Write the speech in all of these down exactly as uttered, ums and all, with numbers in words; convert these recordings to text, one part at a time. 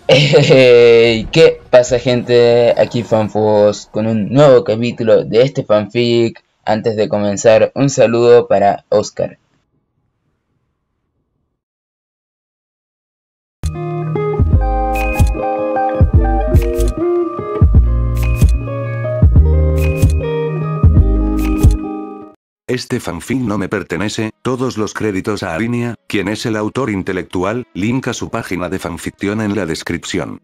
Hey, ¿qué pasa, gente? Aquí Fanfos con un nuevo capítulo de este fanfic. Antes de comenzar, un saludo para Oscar. Este fanfic no me pertenece, todos los créditos a Arinia, quien es el autor intelectual, link a su página de fanfiction en la descripción.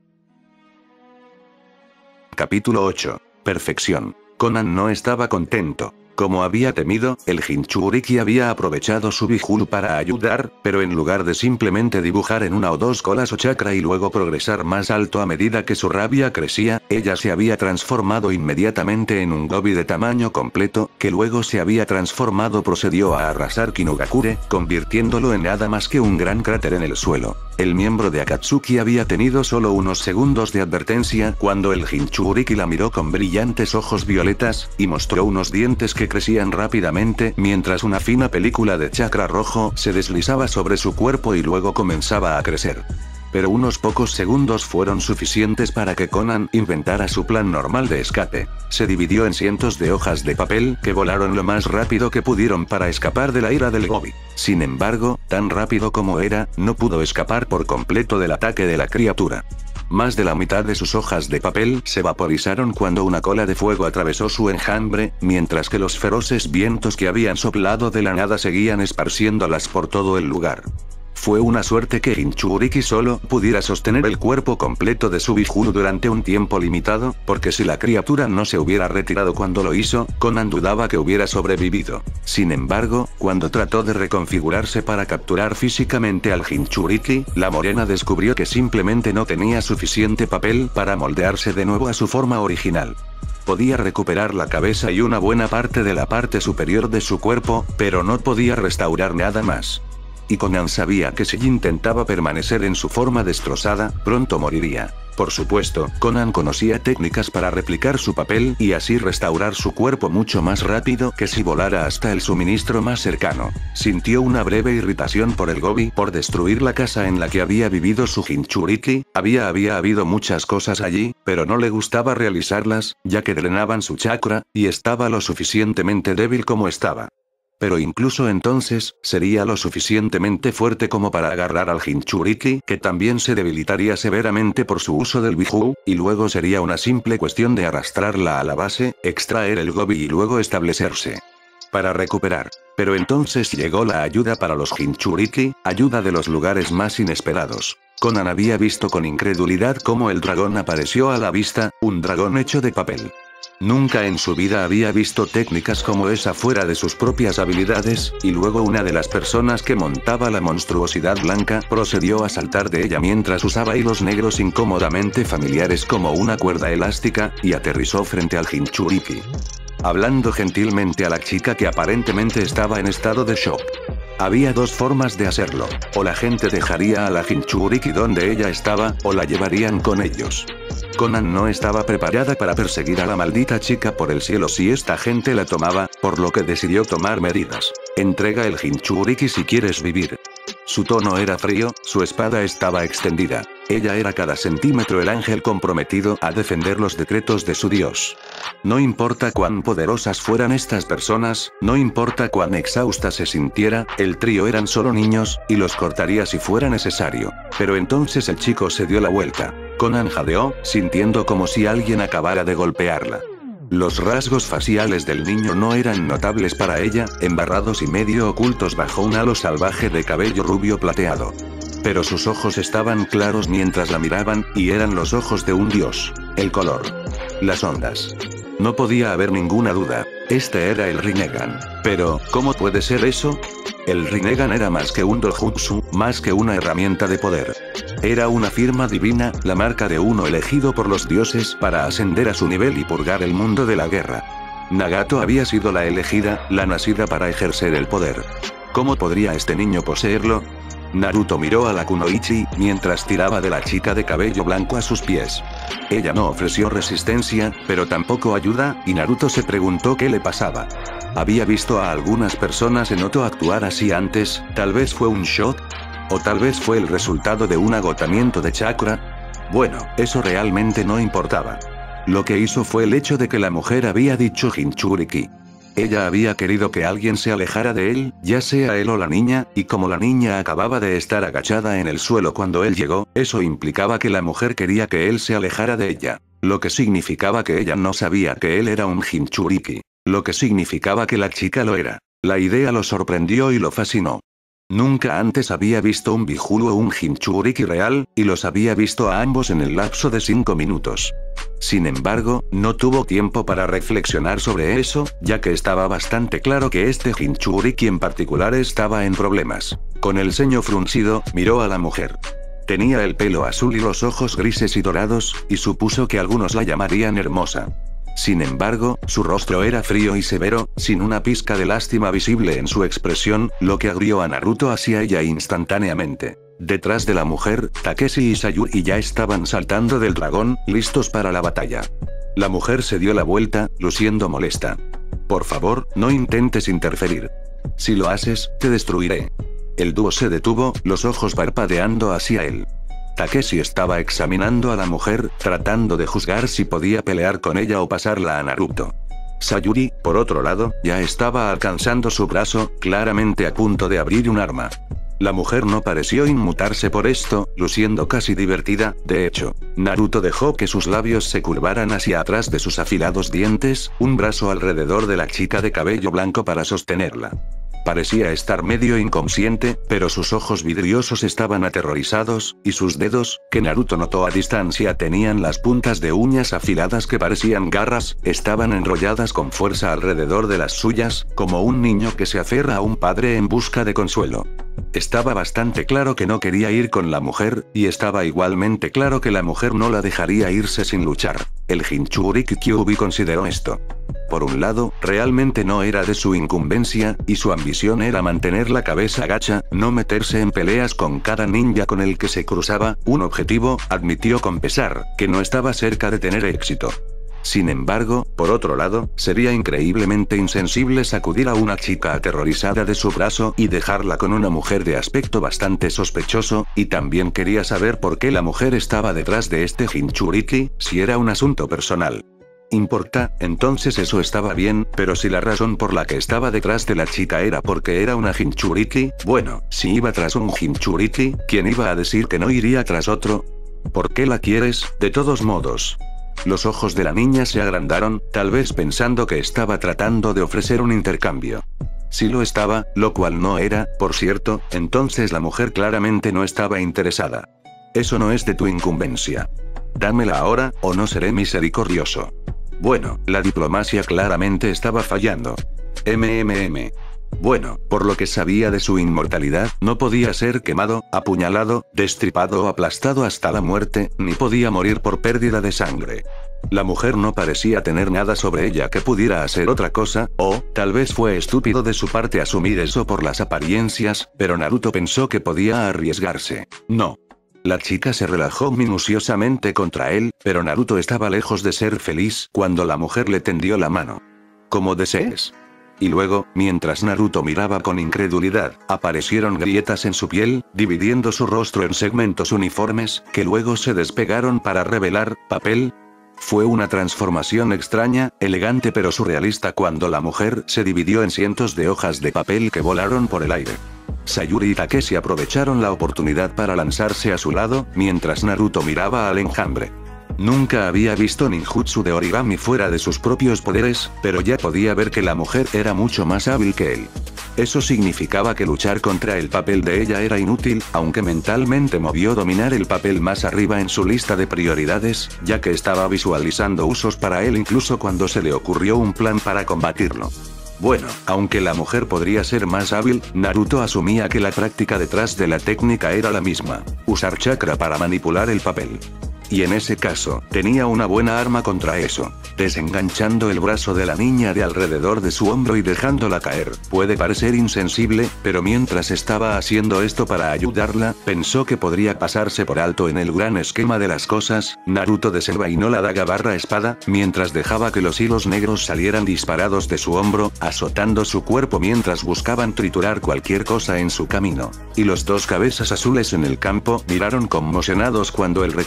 Capítulo ocho. Perfección. Conan no estaba contento. Como había temido, el Jinchuriki había aprovechado su Bihulu para ayudar, pero en lugar de simplemente dibujar en una o dos colas o chakra y luego progresar más alto a medida que su rabia crecía, ella se había transformado inmediatamente en un Gobi de tamaño completo, que luego se había transformado procedió a arrasar Kinugakure, convirtiéndolo en nada más que un gran cráter en el suelo. El miembro de Akatsuki había tenido solo unos segundos de advertencia cuando el Jinchuriki la miró con brillantes ojos violetas, y mostró unos dientes que crecían rápidamente mientras una fina película de chakra rojo se deslizaba sobre su cuerpo y luego comenzaba a crecer. Pero unos pocos segundos fueron suficientes para que Conan inventara su plan normal de escape. Se dividió en cientos de hojas de papel que volaron lo más rápido que pudieron para escapar de la ira del Gobi. Sin embargo, tan rápido como era, no pudo escapar por completo del ataque de la criatura. Más de la mitad de sus hojas de papel se vaporizaron cuando una cola de fuego atravesó su enjambre, mientras que los feroces vientos que habían soplado de la nada seguían esparciéndolas por todo el lugar. Fue una suerte que Jinchuriki solo pudiera sostener el cuerpo completo de su Bihulu durante un tiempo limitado, porque si la criatura no se hubiera retirado cuando lo hizo, Conan dudaba que hubiera sobrevivido. Sin embargo, cuando trató de reconfigurarse para capturar físicamente al Jinchuriki, la morena descubrió que simplemente no tenía suficiente papel para moldearse de nuevo a su forma original. Podía recuperar la cabeza y una buena parte de la parte superior de su cuerpo, pero no podía restaurar nada más. Y Conan sabía que si intentaba permanecer en su forma destrozada, pronto moriría. Por supuesto, Conan conocía técnicas para replicar su papel y así restaurar su cuerpo mucho más rápido que si volara hasta el suministro más cercano. Sintió una breve irritación por el Gobi por destruir la casa en la que había vivido su Jinchuriki, había había habido muchas cosas allí, pero no le gustaba realizarlas, ya que drenaban su chakra, y estaba lo suficientemente débil como estaba. Pero incluso entonces, sería lo suficientemente fuerte como para agarrar al Jinchuriki, que también se debilitaría severamente por su uso del Bihulu, y luego sería una simple cuestión de arrastrarla a la base, extraer el Gobi y luego establecerse. Para recuperar. Pero entonces llegó la ayuda para los Jinchuriki, ayuda de los lugares más inesperados. Conan había visto con incredulidad cómo el dragón apareció a la vista, un dragón hecho de papel. Nunca en su vida había visto técnicas como esa fuera de sus propias habilidades, y luego una de las personas que montaba la monstruosidad blanca procedió a saltar de ella mientras usaba hilos negros incómodamente familiares como una cuerda elástica, y aterrizó frente al Jinchuriki. Hablando gentilmente a la chica que aparentemente estaba en estado de shock. Había dos formas de hacerlo, o la gente dejaría a la Jinchuriki donde ella estaba, o la llevarían con ellos. Conan no estaba preparada para perseguir a la maldita chica por el cielo si esta gente la tomaba, por lo que decidió tomar medidas. Entrega el Jinchuriki si quieres vivir. Su tono era frío, su espada estaba extendida. Ella era cada centímetro el ángel comprometido a defender los decretos de su dios. No importa cuán poderosas fueran estas personas, no importa cuán exhausta se sintiera, el trío eran solo niños, y los cortaría si fuera necesario. Pero entonces el chico se dio la vuelta. Conan jadeó, sintiendo como si alguien acabara de golpearla. Los rasgos faciales del niño no eran notables para ella, embarrados y medio ocultos bajo un halo salvaje de cabello rubio plateado. Pero sus ojos estaban claros mientras la miraban, y eran los ojos de un dios. El color. Las ondas. No podía haber ninguna duda. Este era el Rinnegan. Pero, ¿cómo puede ser eso? El Rinnegan era más que un dojutsu, más que una herramienta de poder. Era una firma divina, la marca de uno elegido por los dioses para ascender a su nivel y purgar el mundo de la guerra. Nagato había sido la elegida, la nacida para ejercer el poder. ¿Cómo podría este niño poseerlo? Naruto miró a la Kunoichi, mientras tiraba de la chica de cabello blanco a sus pies. Ella no ofreció resistencia, pero tampoco ayuda, y Naruto se preguntó qué le pasaba. Había visto a algunas personas en Noto actuar así antes, tal vez fue un shock, o tal vez fue el resultado de un agotamiento de chakra. Bueno, eso realmente no importaba. Lo que hizo fue el hecho de que la mujer había dicho Jinchuriki. Ella había querido que alguien se alejara de él, ya sea él o la niña, y como la niña acababa de estar agachada en el suelo cuando él llegó, eso implicaba que la mujer quería que él se alejara de ella. Lo que significaba que ella no sabía que él era un Jinchuriki. Lo que significaba que la chica lo era. La idea lo sorprendió y lo fascinó. Nunca antes había visto un Bihulu o un Jinchuriki real, y los había visto a ambos en el lapso de cinco minutos. Sin embargo, no tuvo tiempo para reflexionar sobre eso, ya que estaba bastante claro que este Jinchuriki en particular estaba en problemas. Con el ceño fruncido, miró a la mujer. Tenía el pelo azul y los ojos grises y dorados, y supuso que algunos la llamarían hermosa. Sin embargo, su rostro era frío y severo, sin una pizca de lástima visible en su expresión, lo que agrió a Naruto hacia ella instantáneamente. Detrás de la mujer, Takeshi y Sayuri ya estaban saltando del dragón, listos para la batalla. La mujer se dio la vuelta, luciendo molesta. Por favor, no intentes interferir. Si lo haces, te destruiré. El dúo se detuvo, los ojos parpadeando hacia él. Takeshi estaba examinando a la mujer, tratando de juzgar si podía pelear con ella o pasarla a Naruto. Sayuri, por otro lado, ya estaba alcanzando su brazo, claramente a punto de abrir un arma. La mujer no pareció inmutarse por esto, luciendo casi divertida. De hecho, Naruto dejó que sus labios se curvaran hacia atrás de sus afilados dientes, un brazo alrededor de la chica de cabello blanco para sostenerla. Parecía estar medio inconsciente, pero sus ojos vidriosos estaban aterrorizados, y sus dedos, que Naruto notó a distancia tenían las puntas de uñas afiladas que parecían garras, estaban enrolladas con fuerza alrededor de las suyas, como un niño que se aferra a un padre en busca de consuelo. Estaba bastante claro que no quería ir con la mujer, y estaba igualmente claro que la mujer no la dejaría irse sin luchar. El Jinchuriki Kyuubi consideró esto. Por un lado, realmente no era de su incumbencia, y su ambición era mantener la cabeza gacha, no meterse en peleas con cada ninja con el que se cruzaba, un objetivo, admitió con pesar, que no estaba cerca de tener éxito. Sin embargo, por otro lado, sería increíblemente insensible sacudir a una chica aterrorizada de su brazo y dejarla con una mujer de aspecto bastante sospechoso, y también quería saber por qué la mujer estaba detrás de este Jinchuriki, si era un asunto personal. ¿Importa? Entonces eso estaba bien, pero si la razón por la que estaba detrás de la chica era porque era una Jinchuriki, bueno, si iba tras un Jinchuriki, ¿quién iba a decir que no iría tras otro? ¿Por qué la quieres, de todos modos? Los ojos de la niña se agrandaron, tal vez pensando que estaba tratando de ofrecer un intercambio. Si lo estaba, lo cual no era, por cierto, entonces la mujer claramente no estaba interesada. Eso no es de tu incumbencia. Dámela ahora, o no seré misericordioso. Bueno, la diplomacia claramente estaba fallando. MMM. Bueno, por lo que sabía de su inmortalidad, no podía ser quemado, apuñalado, destripado o aplastado hasta la muerte, ni podía morir por pérdida de sangre. La mujer no parecía tener nada sobre ella que pudiera hacer otra cosa, o, tal vez fue estúpido de su parte asumir eso por las apariencias, pero Naruto pensó que podía arriesgarse. No. La chica se relajó minuciosamente contra él, pero Naruto estaba lejos de ser feliz cuando la mujer le tendió la mano. ¿Como desees? Y luego, mientras Naruto miraba con incredulidad, aparecieron grietas en su piel, dividiendo su rostro en segmentos uniformes, que luego se despegaron para revelar papel. Fue una transformación extraña, elegante pero surrealista cuando la mujer se dividió en cientos de hojas de papel que volaron por el aire. Sayuri y Takeshi aprovecharon la oportunidad para lanzarse a su lado, mientras Naruto miraba al enjambre. Nunca había visto ninjutsu de origami fuera de sus propios poderes, pero ya podía ver que la mujer era mucho más hábil que él. Eso significaba que luchar contra el papel de ella era inútil, aunque mentalmente movió dominar el papel más arriba en su lista de prioridades, ya que estaba visualizando usos para él incluso cuando se le ocurrió un plan para combatirlo. Bueno, aunque la mujer podría ser más hábil, Naruto asumía que la práctica detrás de la técnica era la misma: usar chakra para manipular el papel. Y en ese caso, tenía una buena arma contra eso. Desenganchando el brazo de la niña de alrededor de su hombro y dejándola caer. Puede parecer insensible, pero mientras estaba haciendo esto para ayudarla, pensó que podría pasarse por alto en el gran esquema de las cosas. Naruto desenvainó la daga barra espada, mientras dejaba que los hilos negros salieran disparados de su hombro, azotando su cuerpo mientras buscaban triturar cualquier cosa en su camino. Y los dos cabezas azules en el campo, miraron conmocionados cuando el reconocimiento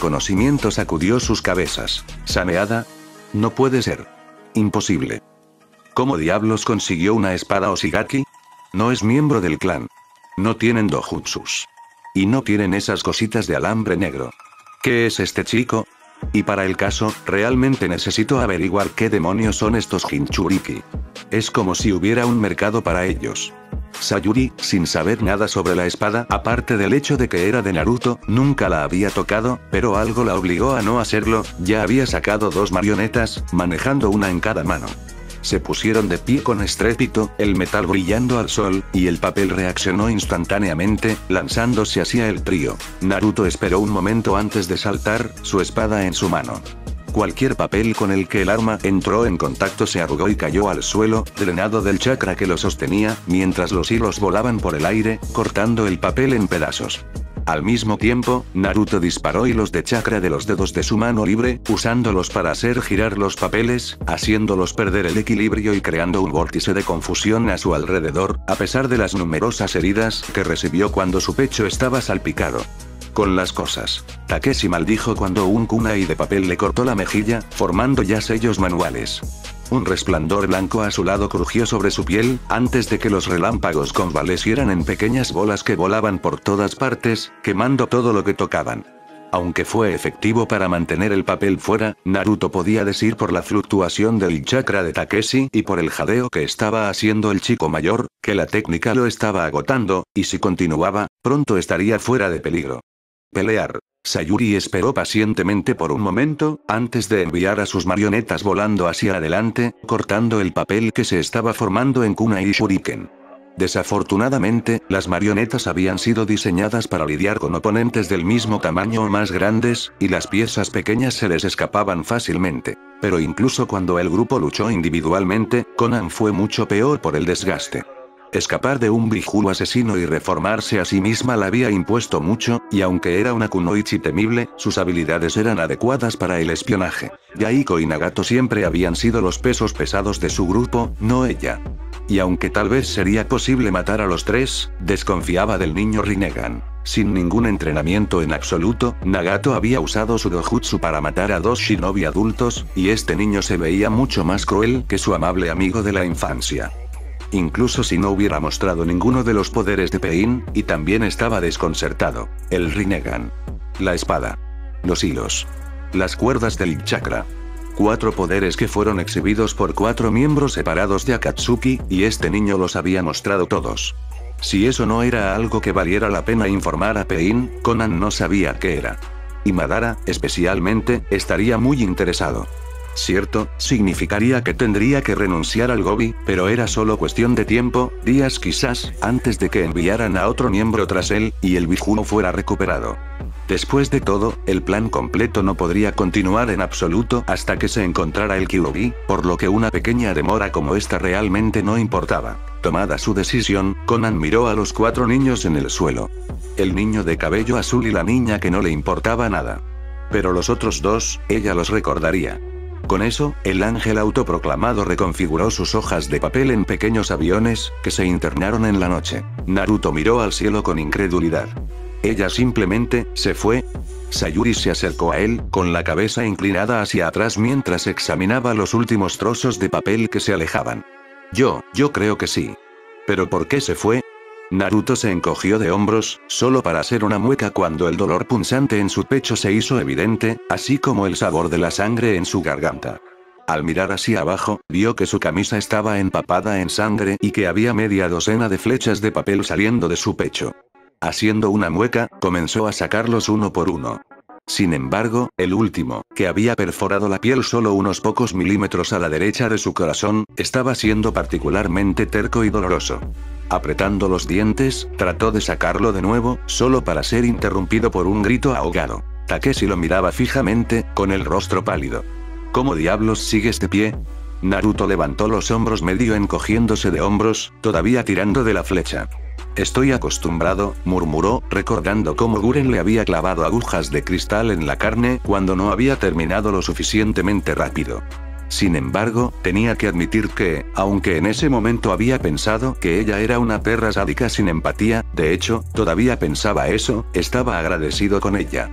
pensamiento sacudió sus cabezas. ¿Sameada? No puede ser. Imposible. ¿Cómo diablos consiguió una espada Oshigaki? No es miembro del clan. No tienen dojutsus. Y no tienen esas cositas de alambre negro. ¿Qué es este chico? Y para el caso, realmente necesito averiguar qué demonios son estos Jinchuriki. Es como si hubiera un mercado para ellos. Sayuri, sin saber nada sobre la espada, aparte del hecho de que era de Naruto, nunca la había tocado, pero algo la obligó a no hacerlo, ya había sacado dos marionetas, manejando una en cada mano. Se pusieron de pie con estrépito, el metal brillando al sol, y el papel reaccionó instantáneamente, lanzándose hacia el trío. Naruto esperó un momento antes de saltar, su espada en su mano. Cualquier papel con el que el arma entró en contacto se arrugó y cayó al suelo, drenado del chakra que lo sostenía, mientras los hilos volaban por el aire, cortando el papel en pedazos. Al mismo tiempo, Naruto disparó hilos de chakra de los dedos de su mano libre, usándolos para hacer girar los papeles, haciéndolos perder el equilibrio y creando un vórtice de confusión a su alrededor, a pesar de las numerosas heridas que recibió cuando su pecho estaba salpicado. Con las cosas. Takeshi maldijo cuando un kunai de papel le cortó la mejilla, formando ya sellos manuales. Un resplandor blanco azulado crujió sobre su piel, antes de que los relámpagos convalecieran en pequeñas bolas que volaban por todas partes, quemando todo lo que tocaban. Aunque fue efectivo para mantener el papel fuera, Naruto podía decir por la fluctuación del chakra de Takeshi y por el jadeo que estaba haciendo el chico mayor, que la técnica lo estaba agotando, y si continuaba, pronto estaría fuera de peligro. Pelear. Sayuri esperó pacientemente por un momento, antes de enviar a sus marionetas volando hacia adelante, cortando el papel que se estaba formando en kunai y shuriken. Desafortunadamente, las marionetas habían sido diseñadas para lidiar con oponentes del mismo tamaño o más grandes, y las piezas pequeñas se les escapaban fácilmente. Pero incluso cuando el grupo luchó individualmente, Konan fue mucho peor por el desgaste. Escapar de un Biju asesino y reformarse a sí misma la había impuesto mucho, y aunque era una kunoichi temible, sus habilidades eran adecuadas para el espionaje. Yaiko y Nagato siempre habían sido los pesos pesados de su grupo, no ella. Y aunque tal vez sería posible matar a los tres, desconfiaba del niño Rinnegan. Sin ningún entrenamiento en absoluto, Nagato había usado su dojutsu para matar a dos shinobi adultos, y este niño se veía mucho más cruel que su amable amigo de la infancia. Incluso si no hubiera mostrado ninguno de los poderes de Pain, y también estaba desconcertado. El Rinnegan. La espada. Los hilos. Las cuerdas del chakra. Cuatro poderes que fueron exhibidos por cuatro miembros separados de Akatsuki, y este niño los había mostrado todos. Si eso no era algo que valiera la pena informar a Pain, Konan no sabía qué era. Y Madara, especialmente, estaría muy interesado. Cierto, significaría que tendría que renunciar al Gobi, pero era solo cuestión de tiempo, días quizás, antes de que enviaran a otro miembro tras él, y el Biju fuera recuperado. Después de todo, el plan completo no podría continuar en absoluto hasta que se encontrara el Kyuubi, por lo que una pequeña demora como esta realmente no importaba. Tomada su decisión, Konan miró a los cuatro niños en el suelo. El niño de cabello azul y la niña que no le importaba nada. Pero los otros dos, ella los recordaría. Con eso, el ángel autoproclamado reconfiguró sus hojas de papel en pequeños aviones, que se internaron en la noche. Naruto miró al cielo con incredulidad. Ella simplemente, se fue. Sayuri se acercó a él, con la cabeza inclinada hacia atrás mientras examinaba los últimos trozos de papel que se alejaban. Yo, yo creo que sí. ¿Pero por qué se fue? Naruto se encogió de hombros, solo para hacer una mueca cuando el dolor punzante en su pecho se hizo evidente, así como el sabor de la sangre en su garganta. Al mirar hacia abajo, vio que su camisa estaba empapada en sangre y que había media docena de flechas de papel saliendo de su pecho. Haciendo una mueca, comenzó a sacarlos uno por uno. Sin embargo, el último, que había perforado la piel solo unos pocos milímetros a la derecha de su corazón, estaba siendo particularmente terco y doloroso. Apretando los dientes, trató de sacarlo de nuevo, solo para ser interrumpido por un grito ahogado. Takeshi lo miraba fijamente, con el rostro pálido. ¿Cómo diablos sigues de pie? Naruto levantó los hombros medio encogiéndose de hombros, todavía tirando de la flecha. Estoy acostumbrado, murmuró, recordando cómo Guren le había clavado agujas de cristal en la carne cuando no había terminado lo suficientemente rápido. Sin embargo, tenía que admitir que, aunque en ese momento había pensado que ella era una perra sádica sin empatía, de hecho, todavía pensaba eso, estaba agradecido con ella.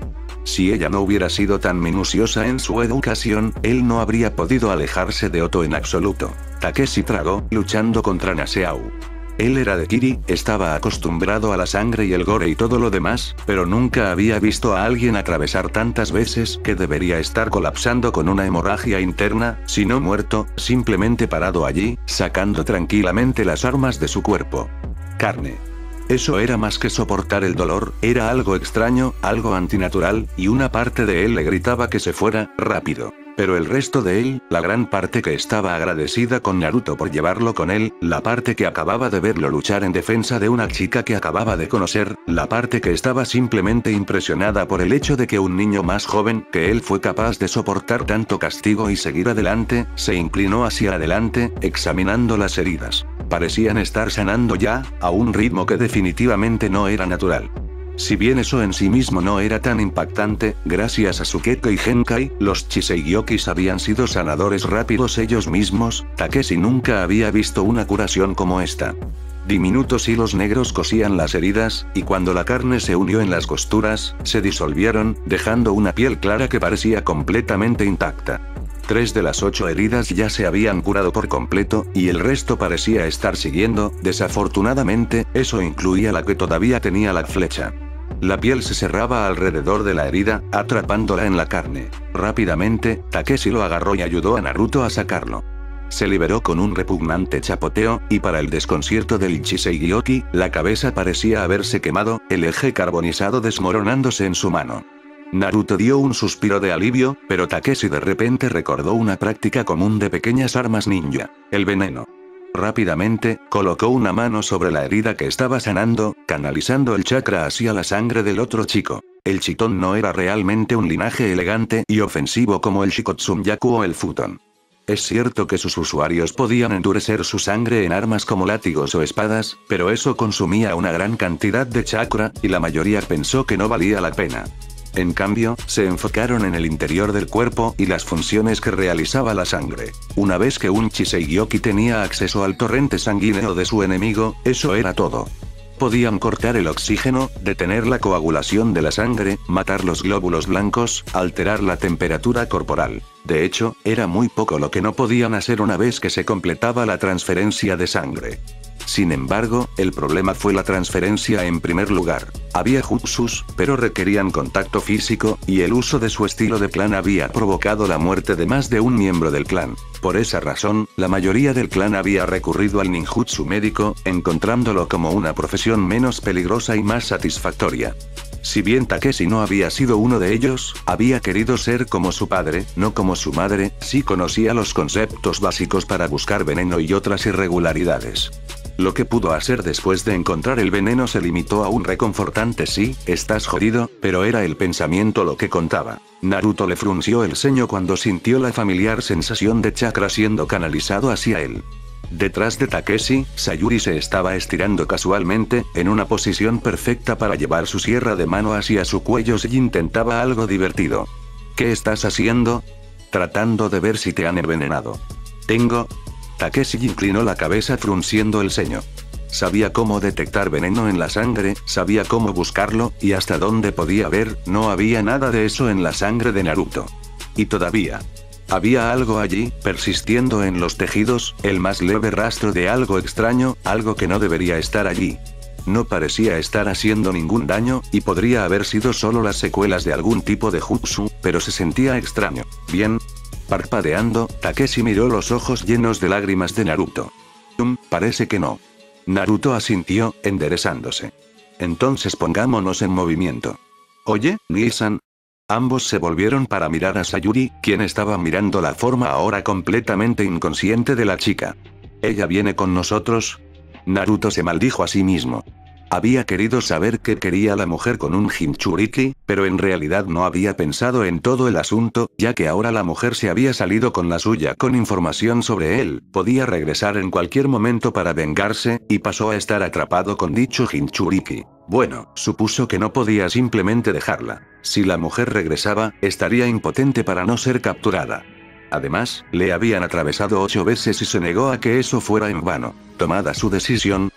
Si ella no hubiera sido tan minuciosa en su educación, él no habría podido alejarse de Oto en absoluto. Takeshi tragó, luchando contra Naseau. Él era de Kiri, estaba acostumbrado a la sangre y el gore y todo lo demás, pero nunca había visto a alguien atravesar tantas veces que debería estar colapsando con una hemorragia interna, si no muerto, simplemente parado allí, sacando tranquilamente las armas de su cuerpo. Carne. Eso era más que soportar el dolor, era algo extraño, algo antinatural, y una parte de él le gritaba que se fuera, rápido. Pero el resto de él, la gran parte que estaba agradecida con Naruto por llevarlo con él, la parte que acababa de verlo luchar en defensa de una chica que acababa de conocer, la parte que estaba simplemente impresionada por el hecho de que un niño más joven que él fue capaz de soportar tanto castigo y seguir adelante, se inclinó hacia adelante, examinando las heridas. Parecían estar sanando ya, a un ritmo que definitivamente no era natural. Si bien eso en sí mismo no era tan impactante, gracias a Sukeko y Genkai, los Chiseigyoki habían sido sanadores rápidos ellos mismos. Takeshi nunca había visto una curación como esta. Diminutos hilos negros cosían las heridas, y cuando la carne se unió en las costuras, se disolvieron, dejando una piel clara que parecía completamente intacta. Tres de las ocho heridas ya se habían curado por completo, y el resto parecía estar siguiendo. Desafortunadamente, eso incluía la que todavía tenía la flecha. La piel se cerraba alrededor de la herida, atrapándola en la carne. Rápidamente, Takeshi lo agarró y ayudó a Naruto a sacarlo. Se liberó con un repugnante chapoteo, y para el desconcierto del Chiseigyoki, la cabeza parecía haberse quemado, el eje carbonizado desmoronándose en su mano. Naruto dio un suspiro de alivio, pero Takeshi de repente recordó una práctica común de pequeñas armas ninja: el veneno. Rápidamente, colocó una mano sobre la herida que estaba sanando, canalizando el chakra hacia la sangre del otro chico. El Chiton no era realmente un linaje elegante y ofensivo como el Shikotsumyaku o el Futon. Es cierto que sus usuarios podían endurecer su sangre en armas como látigos o espadas, pero eso consumía una gran cantidad de chakra, y la mayoría pensó que no valía la pena. En cambio, se enfocaron en el interior del cuerpo y las funciones que realizaba la sangre. Una vez que un Chiseigyoki tenía acceso al torrente sanguíneo de su enemigo, eso era todo. Podían cortar el oxígeno, detener la coagulación de la sangre, matar los glóbulos blancos, alterar la temperatura corporal. De hecho, era muy poco lo que no podían hacer una vez que se completaba la transferencia de sangre. Sin embargo, el problema fue la transferencia en primer lugar. Había jutsus, pero requerían contacto físico, y el uso de su estilo de clan había provocado la muerte de más de un miembro del clan. Por esa razón, la mayoría del clan había recurrido al ninjutsu médico, encontrándolo como una profesión menos peligrosa y más satisfactoria. Si bien Takeshi no había sido uno de ellos, había querido ser como su padre, no como su madre, sí conocía los conceptos básicos para buscar veneno y otras irregularidades. Lo que pudo hacer después de encontrar el veneno se limitó a un reconfortante sí, estás jodido, pero era el pensamiento lo que contaba. Naruto le frunció el ceño cuando sintió la familiar sensación de chakra siendo canalizado hacia él. Detrás de Takeshi, Sayuri se estaba estirando casualmente, en una posición perfecta para llevar su sierra de mano hacia su cuello y intentaba algo divertido. ¿Qué estás haciendo? Tratando de ver si te han envenenado. Tengo... Takeshi inclinó la cabeza frunciendo el ceño. Sabía cómo detectar veneno en la sangre, sabía cómo buscarlo, y hasta dónde podía ver, no había nada de eso en la sangre de Naruto. Y todavía... había algo allí, persistiendo en los tejidos, el más leve rastro de algo extraño, algo que no debería estar allí. No parecía estar haciendo ningún daño, y podría haber sido solo las secuelas de algún tipo de jutsu, pero se sentía extraño. Bien. Parpadeando, Takeshi miró los ojos llenos de lágrimas de Naruto. Um, parece que no. Naruto asintió, enderezándose. Entonces pongámonos en movimiento. Oye, Nii-san. Ambos se volvieron para mirar a Sayuri, quien estaba mirando la forma ahora completamente inconsciente de la chica. ¿Ella viene con nosotros? Naruto se maldijo a sí mismo. Había querido saber qué quería la mujer con un Jinchuriki, pero en realidad no había pensado en todo el asunto, ya que ahora la mujer se había salido con la suya con información sobre él, podía regresar en cualquier momento para vengarse, y pasó a estar atrapado con dicho Jinchuriki. Bueno, supuso que no podía simplemente dejarla. Si la mujer regresaba, estaría impotente para no ser capturada. Además, le habían atravesado ocho veces y se negó a que eso fuera en vano. Tomada su decisión,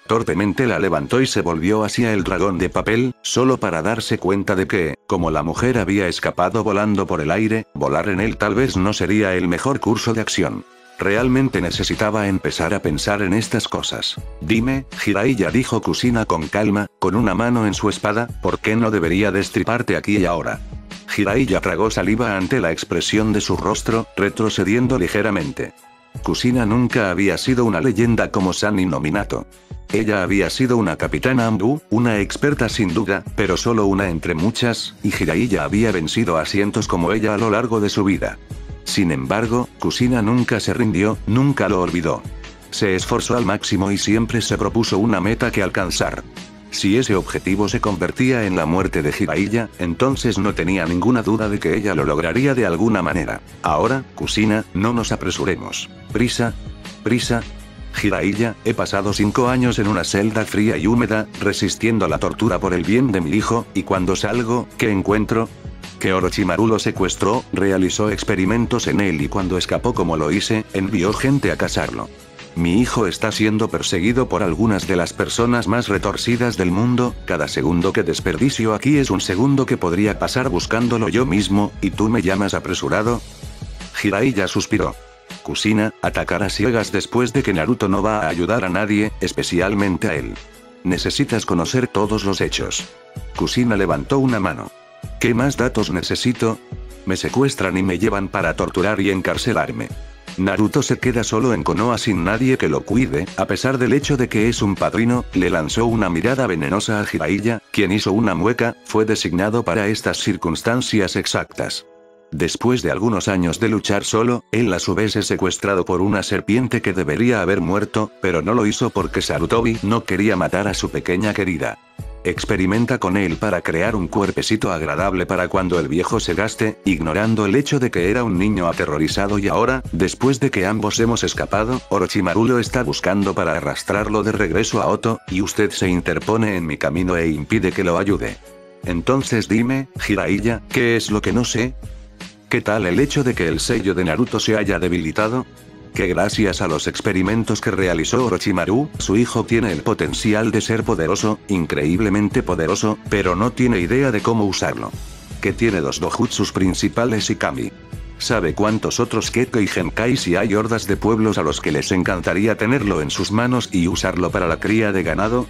Torpemente la levantó y se volvió hacia el dragón de papel, solo para darse cuenta de que, como la mujer había escapado volando por el aire, volar en él tal vez no sería el mejor curso de acción. Realmente necesitaba empezar a pensar en estas cosas. Dime, Jiraiya, dijo Kusina con calma, con una mano en su espada, ¿por qué no debería destriparte aquí y ahora? Jiraiya tragó saliva ante la expresión de su rostro, retrocediendo ligeramente. Kusina nunca había sido una leyenda como Sanni no Minato. Ella había sido una capitana Ambu, una experta sin duda, pero solo una entre muchas, y Jiraiya había vencido a cientos como ella a lo largo de su vida. Sin embargo, Kusina nunca se rindió, nunca lo olvidó. Se esforzó al máximo y siempre se propuso una meta que alcanzar. Si ese objetivo se convertía en la muerte de Jiraiya, entonces no tenía ninguna duda de que ella lo lograría de alguna manera. Ahora, Kusina, no nos apresuremos. Prisa. Prisa. Jiraiya, he pasado cinco años en una celda fría y húmeda, resistiendo la tortura por el bien de mi hijo, y cuando salgo, ¿qué encuentro? Que Orochimaru lo secuestró, realizó experimentos en él y cuando escapó como lo hice, envió gente a cazarlo. Mi hijo está siendo perseguido por algunas de las personas más retorcidas del mundo, cada segundo que desperdicio aquí es un segundo que podría pasar buscándolo yo mismo, ¿y tú me llamas apresurado? Jiraiya suspiró. Kusina, atacar a ciegas después de que Naruto no va a ayudar a nadie, especialmente a él. Necesitas conocer todos los hechos. Kusina levantó una mano. ¿Qué más datos necesito? Me secuestran y me llevan para torturar y encarcelarme. Naruto se queda solo en Konoha sin nadie que lo cuide, a pesar del hecho de que es un padrino, le lanzó una mirada venenosa a Jiraiya, quien hizo una mueca, fue designado para estas circunstancias exactas. Después de algunos años de luchar solo, él a su vez es secuestrado por una serpiente que debería haber muerto, pero no lo hizo porque Sarutobi no quería matar a su pequeña querida. Experimenta con él para crear un cuerpecito agradable para cuando el viejo se gaste, ignorando el hecho de que era un niño aterrorizado y ahora, después de que ambos hemos escapado, Orochimaru lo está buscando para arrastrarlo de regreso a Oto, y usted se interpone en mi camino e impide que lo ayude. Entonces dime, Jiraiya, ¿qué es lo que no sé? ¿Qué tal el hecho de que el sello de Naruto se haya debilitado? Que gracias a los experimentos que realizó Orochimaru, su hijo tiene el potencial de ser poderoso, increíblemente poderoso, pero no tiene idea de cómo usarlo. Que tiene dos dojutsus principales y kami. ¿Sabe cuántos otros Kekkei y Genkais y hay hordas de pueblos a los que les encantaría tenerlo en sus manos y usarlo para la cría de ganado?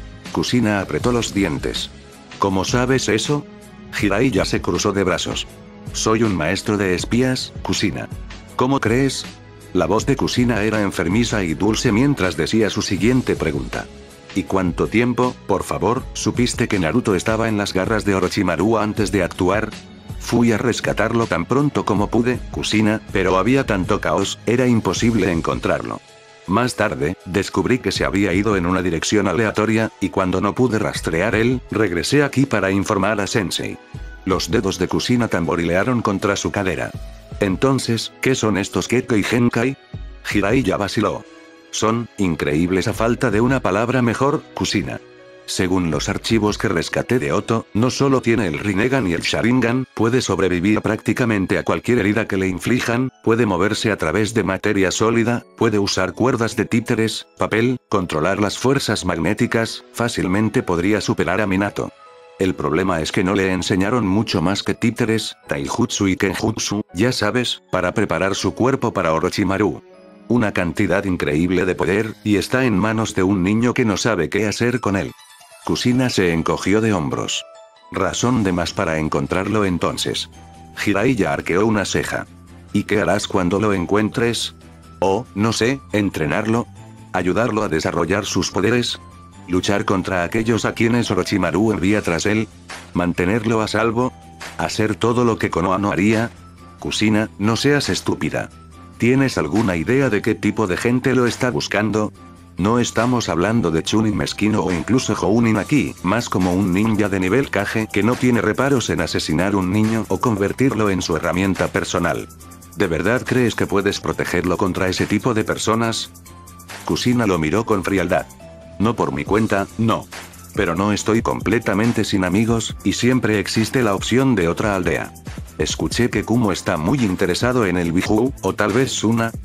Kusina apretó los dientes. ¿Cómo sabes eso? Jiraiya se cruzó de brazos. Soy un maestro de espías, Kusina. ¿Cómo crees? La voz de Kusina era enfermiza y dulce mientras decía su siguiente pregunta. ¿Y cuánto tiempo, por favor, supiste que Naruto estaba en las garras de Orochimaru antes de actuar? Fui a rescatarlo tan pronto como pude, Kusina, pero había tanto caos, era imposible encontrarlo. Más tarde, descubrí que se había ido en una dirección aleatoria, y cuando no pude rastrear él, regresé aquí para informar a Sensei. Los dedos de Kusina tamborilearon contra su cadera. Entonces, ¿qué son estos Kekkei y Genkai? Jiraiya vaciló. Son, increíbles a falta de una palabra mejor, Kusina. Según los archivos que rescaté de Oto, no solo tiene el Rinnegan y el Sharingan, puede sobrevivir prácticamente a cualquier herida que le inflijan, puede moverse a través de materia sólida, puede usar cuerdas de títeres, papel, controlar las fuerzas magnéticas, fácilmente podría superar a Minato. El problema es que no le enseñaron mucho más que títeres, taijutsu y kenjutsu, ya sabes, para preparar su cuerpo para Orochimaru. Una cantidad increíble de poder, y está en manos de un niño que no sabe qué hacer con él. Kusina se encogió de hombros. Razón de más para encontrarlo entonces. Jiraiya arqueó una ceja. ¿Y qué harás cuando lo encuentres? Oh, no sé, entrenarlo. Ayudarlo a desarrollar sus poderes. Luchar contra aquellos a quienes Orochimaru envía tras él. Mantenerlo a salvo. Hacer todo lo que Konoha no haría. Kusina, no seas estúpida. ¿Tienes alguna idea de qué tipo de gente lo está buscando? No estamos hablando de Chunin mezquino o incluso Jounin aquí, más como un ninja de nivel Kage que no tiene reparos en asesinar un niño o convertirlo en su herramienta personal. ¿De verdad crees que puedes protegerlo contra ese tipo de personas? Kusina lo miró con frialdad. No por mi cuenta, no. Pero no estoy completamente sin amigos, y siempre existe la opción de otra aldea. Escuché que Kumo está muy interesado en el Biju, o tal vez Suna.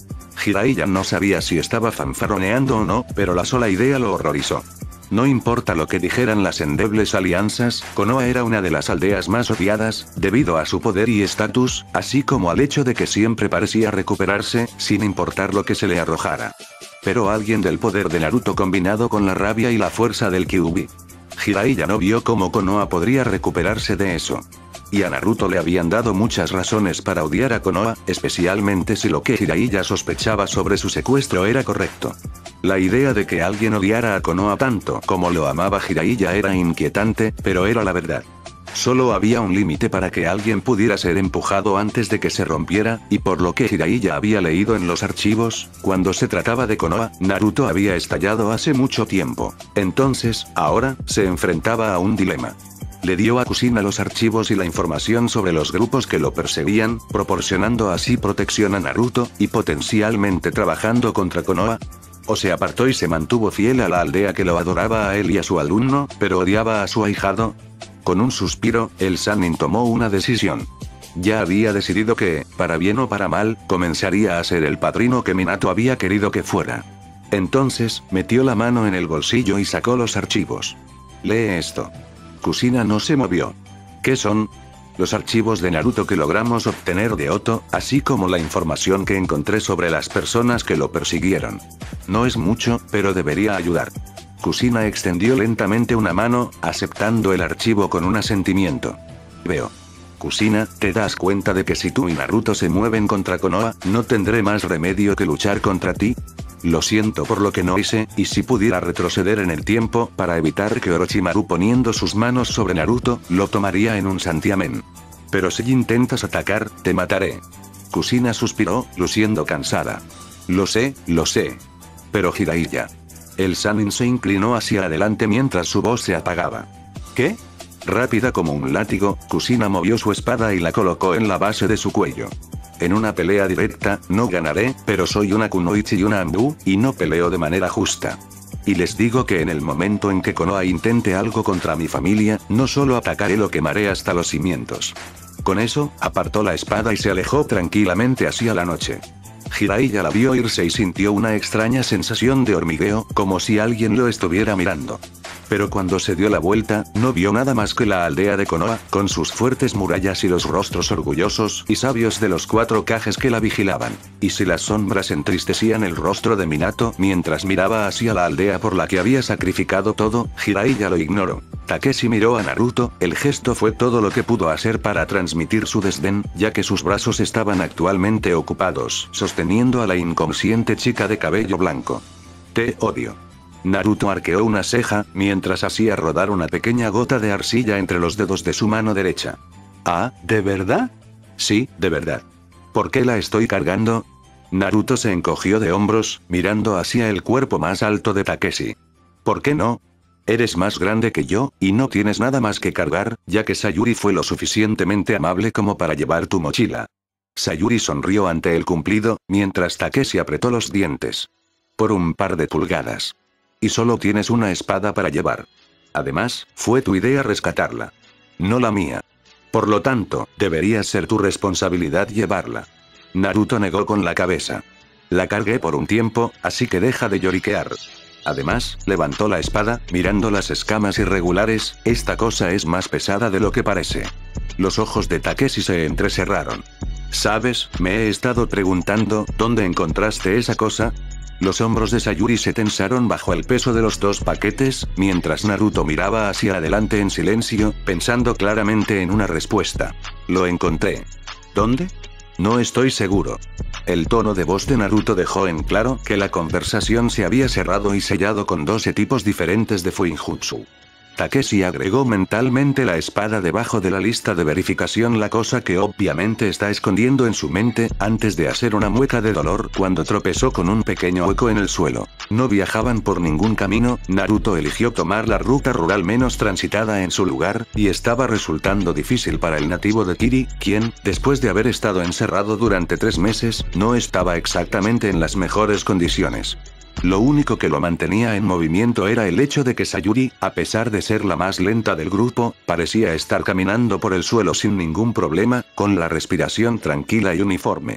Jiraiya no sabía si estaba fanfarroneando o no, pero la sola idea lo horrorizó. No importa lo que dijeran las endebles alianzas, Konoha era una de las aldeas más odiadas, debido a su poder y estatus, así como al hecho de que siempre parecía recuperarse, sin importar lo que se le arrojara. Pero alguien del poder de Naruto combinado con la rabia y la fuerza del Kyuubi. Jiraiya no vio cómo Konoha podría recuperarse de eso. Y a Naruto le habían dado muchas razones para odiar a Konoha, especialmente si lo que Jiraiya sospechaba sobre su secuestro era correcto. La idea de que alguien odiara a Konoha tanto como lo amaba Jiraiya era inquietante, pero era la verdad. Solo había un límite para que alguien pudiera ser empujado antes de que se rompiera, y por lo que Jiraiya había leído en los archivos, cuando se trataba de Konoha, Naruto había estallado hace mucho tiempo. Entonces, ahora, se enfrentaba a un dilema. Le dio a Kushina los archivos y la información sobre los grupos que lo perseguían, proporcionando así protección a Naruto, y potencialmente trabajando contra Konoha. O se apartó y se mantuvo fiel a la aldea que lo adoraba a él y a su alumno, pero odiaba a su ahijado. Con un suspiro, el Sannin tomó una decisión. Ya había decidido que, para bien o para mal, comenzaría a ser el padrino que Minato había querido que fuera. Entonces, metió la mano en el bolsillo y sacó los archivos. Lee esto. Kushina no se movió. ¿Qué son? Los archivos de Naruto que logramos obtener de Oto, así como la información que encontré sobre las personas que lo persiguieron. No es mucho, pero debería ayudar. Kushina extendió lentamente una mano, aceptando el archivo con un asentimiento. Veo. Kushina, ¿te das cuenta de que si tú y Naruto se mueven contra Konoha, no tendré más remedio que luchar contra ti? Lo siento por lo que no hice, y si pudiera retroceder en el tiempo para evitar que Orochimaru poniendo sus manos sobre Naruto, lo tomaría en un santiamén. Pero si intentas atacar, te mataré. Kushina suspiró, luciendo cansada. Lo sé, lo sé. Pero Jiraiya. El Sannin se inclinó hacia adelante mientras su voz se apagaba. ¿Qué? Rápida como un látigo, Kushina movió su espada y la colocó en la base de su cuello. En una pelea directa, no ganaré, pero soy una kunoichi y una Anbu, y no peleo de manera justa. Y les digo que en el momento en que Konoha intente algo contra mi familia, no solo atacaré, lo quemaré hasta los cimientos. Con eso, apartó la espada y se alejó tranquilamente hacia la noche. Jiraiya la vio irse y sintió una extraña sensación de hormigueo, como si alguien lo estuviera mirando. Pero cuando se dio la vuelta, no vio nada más que la aldea de Konoha, con sus fuertes murallas y los rostros orgullosos y sabios de los cuatro Kages que la vigilaban. Y si las sombras entristecían el rostro de Minato mientras miraba hacia la aldea por la que había sacrificado todo, Jiraiya lo ignoró. Takeshi miró a Naruto, el gesto fue todo lo que pudo hacer para transmitir su desdén, ya que sus brazos estaban actualmente ocupados, sosteniendo a la inconsciente chica de cabello blanco. Te odio. Naruto arqueó una ceja, mientras hacía rodar una pequeña gota de arcilla entre los dedos de su mano derecha. ¿Ah, de verdad? Sí, de verdad. ¿Por qué la estoy cargando? Naruto se encogió de hombros, mirando hacia el cuerpo más alto de Takeshi. ¿Por qué no? Eres más grande que yo, y no tienes nada más que cargar, ya que Sayuri fue lo suficientemente amable como para llevar tu mochila. Sayuri sonrió ante el cumplido, mientras Takeshi apretó los dientes. Por un par de pulgadas. Y solo tienes una espada para llevar. Además, fue tu idea rescatarla. No la mía. Por lo tanto, debería ser tu responsabilidad llevarla. Naruto negó con la cabeza. La cargué por un tiempo, así que deja de lloriquear. Además, levantó la espada, mirando las escamas irregulares, esta cosa es más pesada de lo que parece. Los ojos de Takeshi se entrecerraron. ¿Sabes? Me he estado preguntando, ¿dónde encontraste esa cosa? Los hombros de Sayuri se tensaron bajo el peso de los dos paquetes, mientras Naruto miraba hacia adelante en silencio, pensando claramente en una respuesta. Lo encontré. ¿Dónde? No estoy seguro. El tono de voz de Naruto dejó en claro que la conversación se había cerrado y sellado con doce tipos diferentes de Fuinjutsu. Takeshi agregó mentalmente la espada debajo de la lista de verificación, la cosa que obviamente está escondiendo en su mente, antes de hacer una mueca de dolor cuando tropezó con un pequeño hueco en el suelo. No viajaban por ningún camino, Naruto eligió tomar la ruta rural menos transitada en su lugar, y estaba resultando difícil para el nativo de Kiri, quien, después de haber estado encerrado durante tres meses, no estaba exactamente en las mejores condiciones. Lo único que lo mantenía en movimiento era el hecho de que Sayuri, a pesar de ser la más lenta del grupo, parecía estar caminando por el suelo sin ningún problema, con la respiración tranquila y uniforme.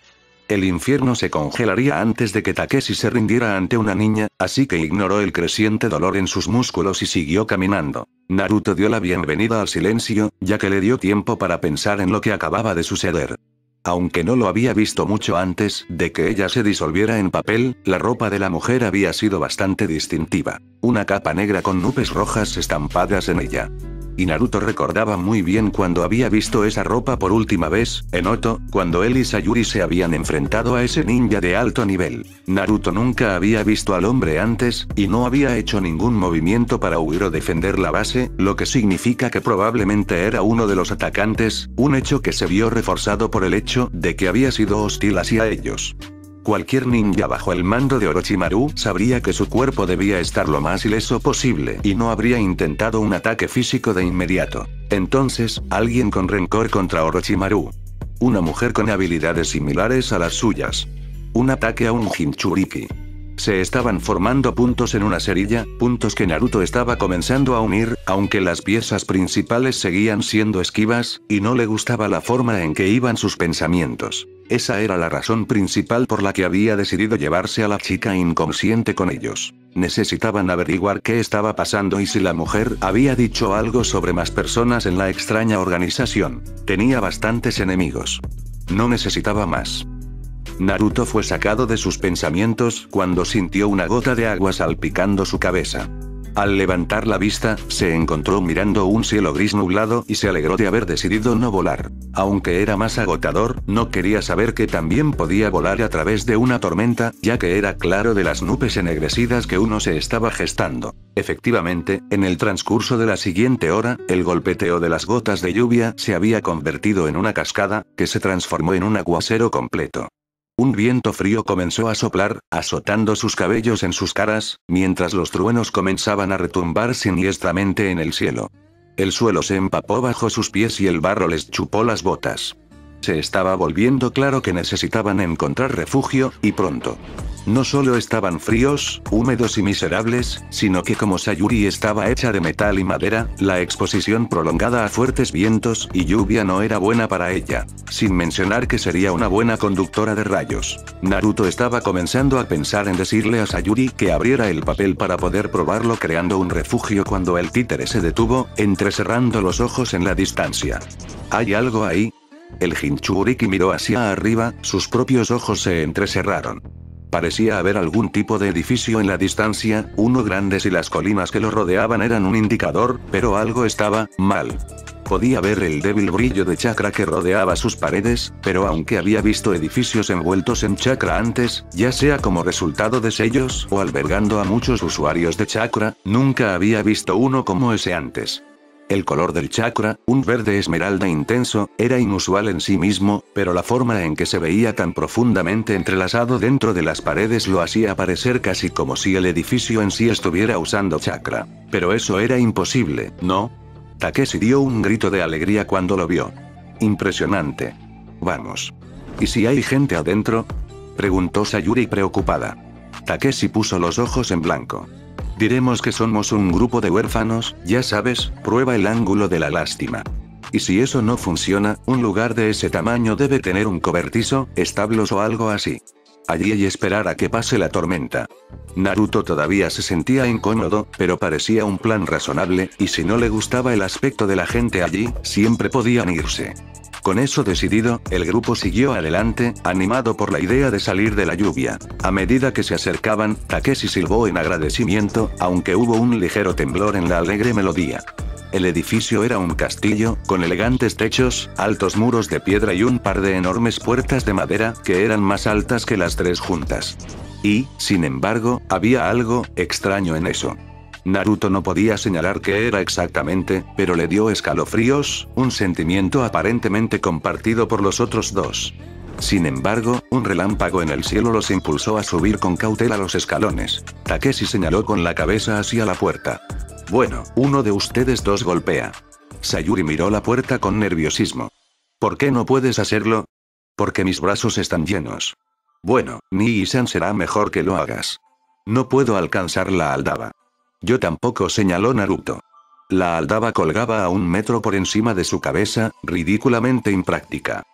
El infierno se congelaría antes de que Takeshi se rindiera ante una niña, así que ignoró el creciente dolor en sus músculos y siguió caminando. Naruto dio la bienvenida al silencio, ya que le dio tiempo para pensar en lo que acababa de suceder. Aunque no lo había visto mucho antes de que ella se disolviera en papel, la ropa de la mujer había sido bastante distintiva. Una capa negra con nubes rojas estampadas en ella. Y Naruto recordaba muy bien cuando había visto esa ropa por última vez, en Oto, cuando él y Sayuri se habían enfrentado a ese ninja de alto nivel. Naruto nunca había visto al hombre antes, y no había hecho ningún movimiento para huir o defender la base, lo que significa que probablemente era uno de los atacantes, un hecho que se vio reforzado por el hecho de que había sido hostil hacia ellos. Cualquier ninja bajo el mando de Orochimaru sabría que su cuerpo debía estar lo más ileso posible y no habría intentado un ataque físico de inmediato. Entonces, alguien con rencor contra Orochimaru. Una mujer con habilidades similares a las suyas. Un ataque a un Jinchuriki. Se estaban formando puntos en una cerilla, puntos que Naruto estaba comenzando a unir, aunque las piezas principales seguían siendo esquivas, y no le gustaba la forma en que iban sus pensamientos. Esa era la razón principal por la que había decidido llevarse a la chica inconsciente con ellos. Necesitaban averiguar qué estaba pasando y si la mujer había dicho algo sobre más personas en la extraña organización. Tenía bastantes enemigos. No necesitaba más. Naruto fue sacado de sus pensamientos cuando sintió una gota de agua salpicando su cabeza. Al levantar la vista, se encontró mirando un cielo gris nublado y se alegró de haber decidido no volar. Aunque era más agotador, no quería saber que también podía volar a través de una tormenta, ya que era claro de las nubes ennegrecidas que uno se estaba gestando. Efectivamente, en el transcurso de la siguiente hora, el golpeteo de las gotas de lluvia se había convertido en una cascada, que se transformó en un aguacero completo. Un viento frío comenzó a soplar, azotando sus cabellos en sus caras, mientras los truenos comenzaban a retumbar siniestramente en el cielo. El suelo se empapó bajo sus pies y el barro les chupó las botas. Se estaba volviendo claro que necesitaban encontrar refugio, y pronto. No solo estaban fríos, húmedos y miserables, sino que como Sayuri estaba hecha de metal y madera, la exposición prolongada a fuertes vientos y lluvia no era buena para ella. Sin mencionar que sería una buena conductora de rayos. Naruto estaba comenzando a pensar en decirle a Sayuri que abriera el papel para poder probarlo creando un refugio cuando el títere se detuvo, entrecerrando los ojos en la distancia. ¿Hay algo ahí? El Jinchuriki miró hacia arriba, sus propios ojos se entrecerraron. Parecía haber algún tipo de edificio en la distancia, uno grande y las colinas que lo rodeaban eran un indicador, pero algo estaba mal. Podía ver el débil brillo de chakra que rodeaba sus paredes, pero aunque había visto edificios envueltos en chakra antes, ya sea como resultado de sellos o albergando a muchos usuarios de chakra, nunca había visto uno como ese antes. El color del chakra, un verde esmeralda intenso, era inusual en sí mismo, pero la forma en que se veía tan profundamente entrelazado dentro de las paredes lo hacía parecer casi como si el edificio en sí estuviera usando chakra. Pero eso era imposible, ¿no? Takeshi dio un grito de alegría cuando lo vio. Impresionante. Vamos. ¿Y si hay gente adentro? Preguntó Sayuri preocupada. Takeshi puso los ojos en blanco. Diremos que somos un grupo de huérfanos, ya sabes, prueba el ángulo de la lástima. Y si eso no funciona, un lugar de ese tamaño debe tener un cobertizo, establos o algo así. Allí y esperar a que pase la tormenta. Naruto todavía se sentía incómodo, pero parecía un plan razonable, y si no le gustaba el aspecto de la gente allí, siempre podían irse. Con eso decidido, el grupo siguió adelante, animado por la idea de salir de la lluvia. A medida que se acercaban, Takeshi silbó en agradecimiento, aunque hubo un ligero temblor en la alegre melodía. El edificio era un castillo, con elegantes techos, altos muros de piedra y un par de enormes puertas de madera, que eran más altas que las tres juntas. Y, sin embargo, había algo extraño en eso. Naruto no podía señalar qué era exactamente, pero le dio escalofríos, un sentimiento aparentemente compartido por los otros dos. Sin embargo, un relámpago en el cielo los impulsó a subir con cautela los escalones. Takeshi señaló con la cabeza hacia la puerta. Bueno, uno de ustedes dos golpea. Sayuri miró la puerta con nerviosismo. ¿Por qué no puedes hacerlo? Porque mis brazos están llenos. Bueno, Nii-san será mejor que lo hagas. No puedo alcanzar la aldaba. Yo tampoco, señaló Naruto. La aldaba colgaba a un metro por encima de su cabeza, ridículamente impráctica.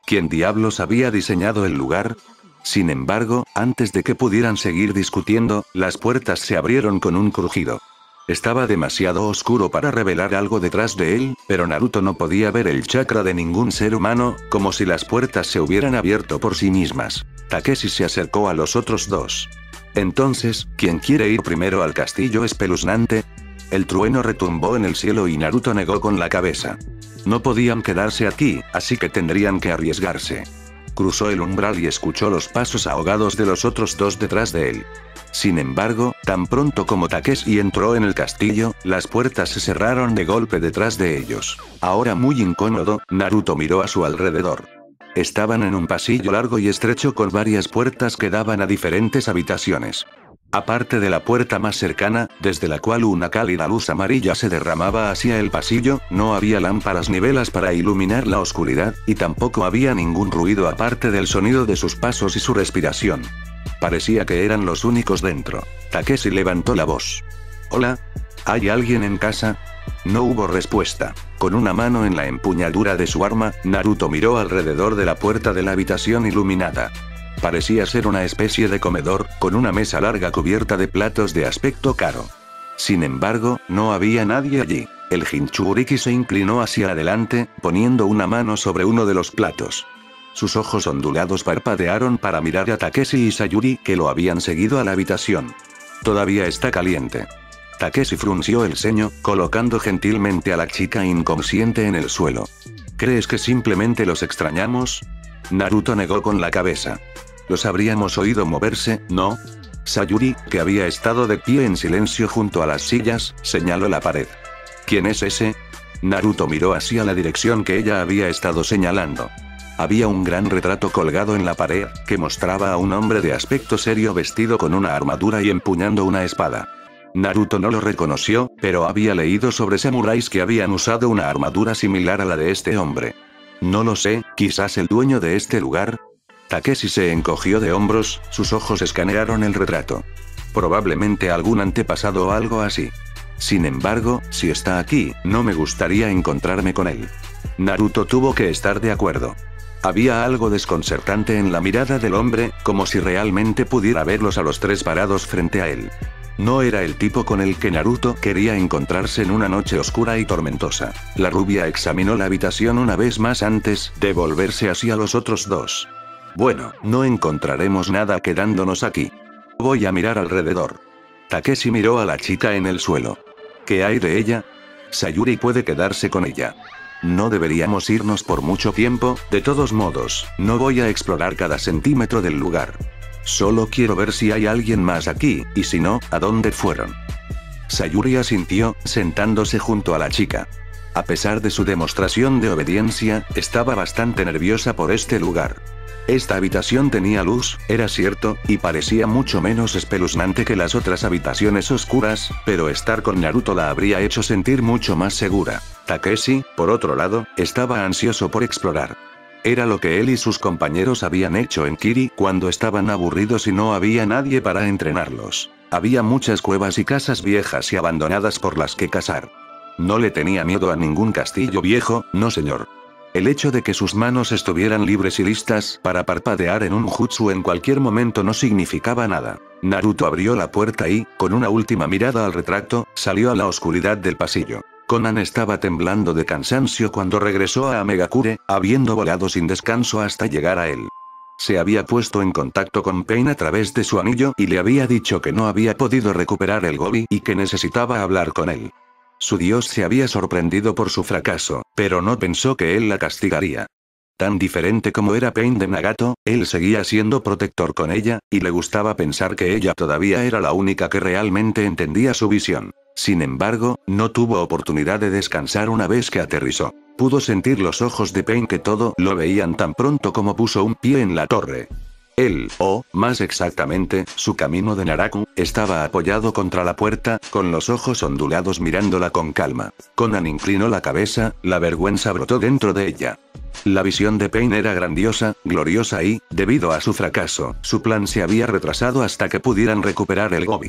¿Quién diablos había diseñado el lugar? Sin embargo, antes de que pudieran seguir discutiendo, las puertas se abrieron con un crujido. Estaba demasiado oscuro para revelar algo detrás de él, pero Naruto no podía ver el chakra de ningún ser humano, como si las puertas se hubieran abierto por sí mismas. Takeshi se acercó a los otros dos. Entonces, ¿quién quiere ir primero al castillo espeluznante? El trueno retumbó en el cielo y Naruto negó con la cabeza. No podían quedarse aquí, así que tendrían que arriesgarse. Cruzó el umbral y escuchó los pasos ahogados de los otros dos detrás de él. Sin embargo, tan pronto como Takeshi entró en el castillo, las puertas se cerraron de golpe detrás de ellos. Ahora muy incómodo, Naruto miró a su alrededor. Estaban en un pasillo largo y estrecho con varias puertas que daban a diferentes habitaciones. Aparte de la puerta más cercana, desde la cual una cálida luz amarilla se derramaba hacia el pasillo, no había lámparas ni velas para iluminar la oscuridad, y tampoco había ningún ruido aparte del sonido de sus pasos y su respiración. Parecía que eran los únicos dentro. Takeshi levantó la voz. «Hola. ¿Hay alguien en casa?» No hubo respuesta. Con una mano en la empuñadura de su arma, Naruto miró alrededor de la puerta de la habitación iluminada. Parecía ser una especie de comedor, con una mesa larga cubierta de platos de aspecto caro. Sin embargo, no había nadie allí. El Jinchuriki se inclinó hacia adelante, poniendo una mano sobre uno de los platos. Sus ojos ondulados parpadearon para mirar a Takeshi y Sayuri, que lo habían seguido a la habitación. «Todavía está caliente». Takeshi frunció el ceño, colocando gentilmente a la chica inconsciente en el suelo. «¿Crees que simplemente los extrañamos?» Naruto negó con la cabeza. «Los habríamos oído moverse, ¿no?» Sayuri, que había estado de pie en silencio junto a las sillas, señaló la pared. «¿Quién es ese?» Naruto miró hacia la dirección que ella había estado señalando. Había un gran retrato colgado en la pared, que mostraba a un hombre de aspecto serio vestido con una armadura y empuñando una espada. Naruto no lo reconoció, pero había leído sobre samuráis que habían usado una armadura similar a la de este hombre. «No lo sé, quizás el dueño de este lugar». Takeshi se encogió de hombros, sus ojos escanearon el retrato. «Probablemente algún antepasado o algo así. Sin embargo, si está aquí, no me gustaría encontrarme con él». Naruto tuvo que estar de acuerdo. Había algo desconcertante en la mirada del hombre, como si realmente pudiera verlos a los tres parados frente a él. No era el tipo con el que Naruto quería encontrarse en una noche oscura y tormentosa. La rubia examinó la habitación una vez más antes de volverse hacia los otros dos. «Bueno, no encontraremos nada quedándonos aquí. Voy a mirar alrededor». Takeshi miró a la chica en el suelo. «¿Qué hay de ella?» «Sayuri puede quedarse con ella. No deberíamos irnos por mucho tiempo, de todos modos, no voy a explorar cada centímetro del lugar. Solo quiero ver si hay alguien más aquí, y si no, ¿a dónde fueron?». Sayuri asintió, sentándose junto a la chica. A pesar de su demostración de obediencia, estaba bastante nerviosa por este lugar. Esta habitación tenía luz, era cierto, y parecía mucho menos espeluznante que las otras habitaciones oscuras, pero estar con Naruto la habría hecho sentir mucho más segura. Takeshi, por otro lado, estaba ansioso por explorar. Era lo que él y sus compañeros habían hecho en Kiri cuando estaban aburridos y no había nadie para entrenarlos. Había muchas cuevas y casas viejas y abandonadas por las que cazar. No le tenía miedo a ningún castillo viejo, no señor. El hecho de que sus manos estuvieran libres y listas para parpadear en un jutsu en cualquier momento no significaba nada. Naruto abrió la puerta y, con una última mirada al retrato, salió a la oscuridad del pasillo. Konan estaba temblando de cansancio cuando regresó a Megakure, habiendo volado sin descanso hasta llegar a él. Se había puesto en contacto con Pain a través de su anillo y le había dicho que no había podido recuperar el Gobi y que necesitaba hablar con él. Su dios se había sorprendido por su fracaso, pero no pensó que él la castigaría. Tan diferente como era Pain de Nagato, él seguía siendo protector con ella, y le gustaba pensar que ella todavía era la única que realmente entendía su visión. Sin embargo, no tuvo oportunidad de descansar una vez que aterrizó. Pudo sentir los ojos de Pain que todo lo veían tan pronto como puso un pie en la torre. Él, o, más exactamente, su camino de Naraku, estaba apoyado contra la puerta, con los ojos ondulados mirándola con calma. Konan inclinó la cabeza, la vergüenza brotó dentro de ella. La visión de Pain era grandiosa, gloriosa y, debido a su fracaso, su plan se había retrasado hasta que pudieran recuperar el Gobi.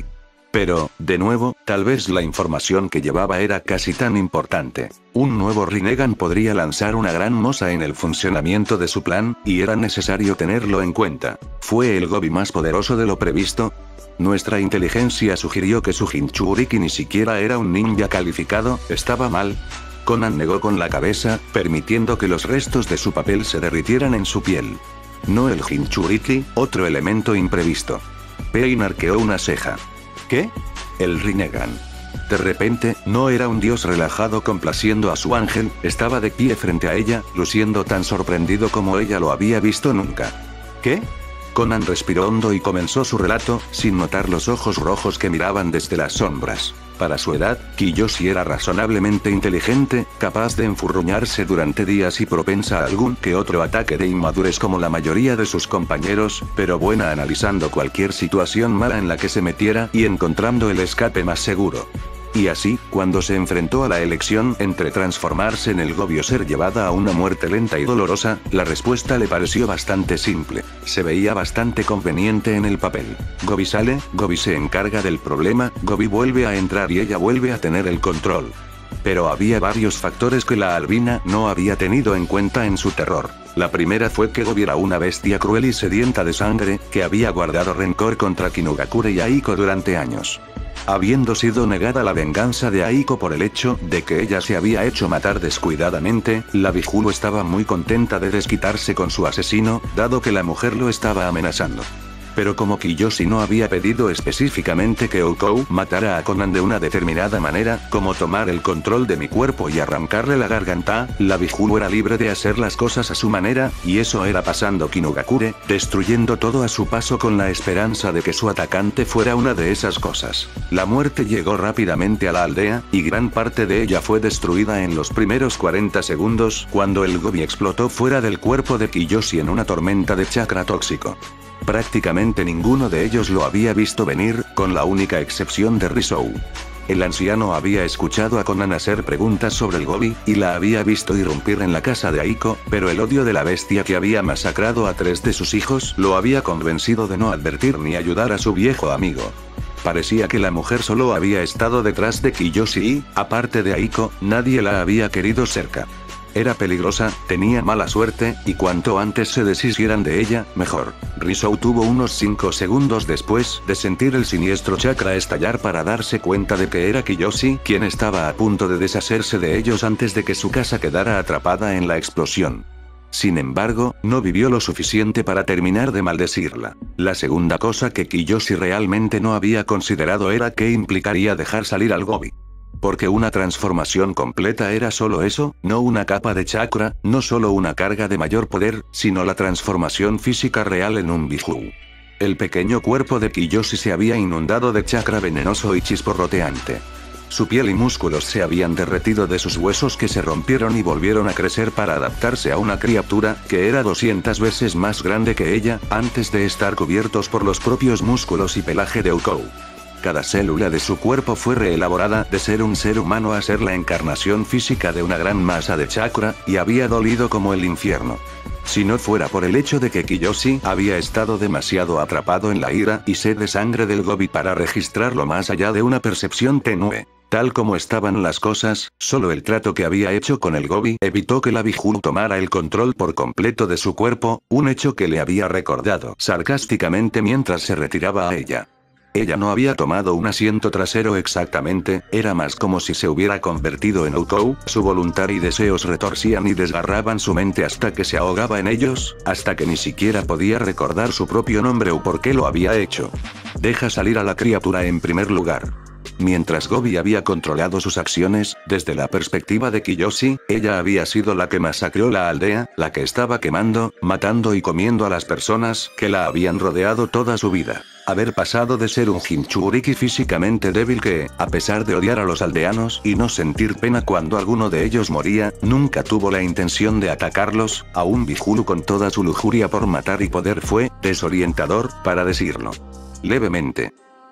Pero, de nuevo, tal vez la información que llevaba era casi tan importante. Un nuevo Rinnegan podría lanzar una gran moza en el funcionamiento de su plan, y era necesario tenerlo en cuenta. ¿Fue el Gobi más poderoso de lo previsto? Nuestra inteligencia sugirió que su Jinchuriki ni siquiera era un ninja calificado. ¿Estaba mal? Conan negó con la cabeza, permitiendo que los restos de su papel se derritieran en su piel. No el Jinchuriki, otro elemento imprevisto. Pain arqueó una ceja. ¿Qué? El Rinnegan. De repente, no era un dios relajado complaciendo a su ángel, estaba de pie frente a ella, luciendo tan sorprendido como ella lo había visto nunca. ¿Qué? Conan respiró hondo y comenzó su relato, sin notar los ojos rojos que miraban desde las sombras. Para su edad, Kiyoshi era razonablemente inteligente, capaz de enfurruñarse durante días y propensa a algún que otro ataque de inmadurez como la mayoría de sus compañeros, pero buena analizando cualquier situación mala en la que se metiera y encontrando el escape más seguro. Y así, cuando se enfrentó a la elección entre transformarse en el Gobi o ser llevada a una muerte lenta y dolorosa, la respuesta le pareció bastante simple. Se veía bastante conveniente en el papel. Gobi sale, Gobi se encarga del problema, Gobi vuelve a entrar y ella vuelve a tener el control. Pero había varios factores que la albina no había tenido en cuenta en su terror. La primera fue que Gobi era una bestia cruel y sedienta de sangre, que había guardado rencor contra Kinugakure y Aiko durante años. Habiendo sido negada la venganza de Aiko por el hecho de que ella se había hecho matar descuidadamente, la Bihulu estaba muy contenta de desquitarse con su asesino, dado que la mujer lo estaba amenazando. Pero como Kiyoshi no había pedido específicamente que Oukou matara a Conan de una determinada manera, como tomar el control de mi cuerpo y arrancarle la garganta, la Bihulu era libre de hacer las cosas a su manera, y eso era pasando Kinugakure, destruyendo todo a su paso con la esperanza de que su atacante fuera una de esas cosas. La muerte llegó rápidamente a la aldea, y gran parte de ella fue destruida en los primeros cuarenta segundos, cuando el Gobi explotó fuera del cuerpo de Kiyoshi en una tormenta de chakra tóxico. Prácticamente ninguno de ellos lo había visto venir, con la única excepción de Rizou. El anciano había escuchado a Conan hacer preguntas sobre el Gobi, y la había visto irrumpir en la casa de Aiko, pero el odio de la bestia que había masacrado a tres de sus hijos lo había convencido de no advertir ni ayudar a su viejo amigo. Parecía que la mujer solo había estado detrás de Kiyoshi y, aparte de Aiko, nadie la había querido cerca. Era peligrosa, tenía mala suerte, y cuanto antes se deshicieran de ella, mejor. Rizou tuvo unos cinco segundos después de sentir el siniestro chakra estallar para darse cuenta de que era Kiyoshi quien estaba a punto de deshacerse de ellos antes de que su casa quedara atrapada en la explosión. Sin embargo, no vivió lo suficiente para terminar de maldecirla. La segunda cosa que Kiyoshi realmente no había considerado era qué implicaría dejar salir al Gobi. Porque una transformación completa era solo eso, no una capa de chakra, no solo una carga de mayor poder, sino la transformación física real en un Bihulu. El pequeño cuerpo de Kiyoshi se había inundado de chakra venenoso y chisporroteante. Su piel y músculos se habían derretido de sus huesos que se rompieron y volvieron a crecer para adaptarse a una criatura que era doscientas veces más grande que ella, antes de estar cubiertos por los propios músculos y pelaje de Oukou. Cada célula de su cuerpo fue reelaborada de ser un ser humano a ser la encarnación física de una gran masa de chakra, y había dolido como el infierno. Si no fuera por el hecho de que Kiyoshi había estado demasiado atrapado en la ira y sed de sangre del Gobi para registrarlo más allá de una percepción tenue. Tal como estaban las cosas, solo el trato que había hecho con el Gobi evitó que la Bihulu tomara el control por completo de su cuerpo, un hecho que le había recordado sarcásticamente mientras se retiraba a ella. Ella no había tomado un asiento trasero exactamente, era más como si se hubiera convertido en Oukou, su voluntad y deseos retorcían y desgarraban su mente hasta que se ahogaba en ellos, hasta que ni siquiera podía recordar su propio nombre o por qué lo había hecho. Deja salir a la criatura en primer lugar. Mientras Gobi había controlado sus acciones, desde la perspectiva de Kiyoshi, ella había sido la que masacró la aldea, la que estaba quemando, matando y comiendo a las personas que la habían rodeado toda su vida. Haber pasado de ser un Jinchuriki físicamente débil que, a pesar de odiar a los aldeanos y no sentir pena cuando alguno de ellos moría, nunca tuvo la intención de atacarlos, a un Bihulu con toda su lujuria por matar y poder fue desorientador, para decirlo levemente.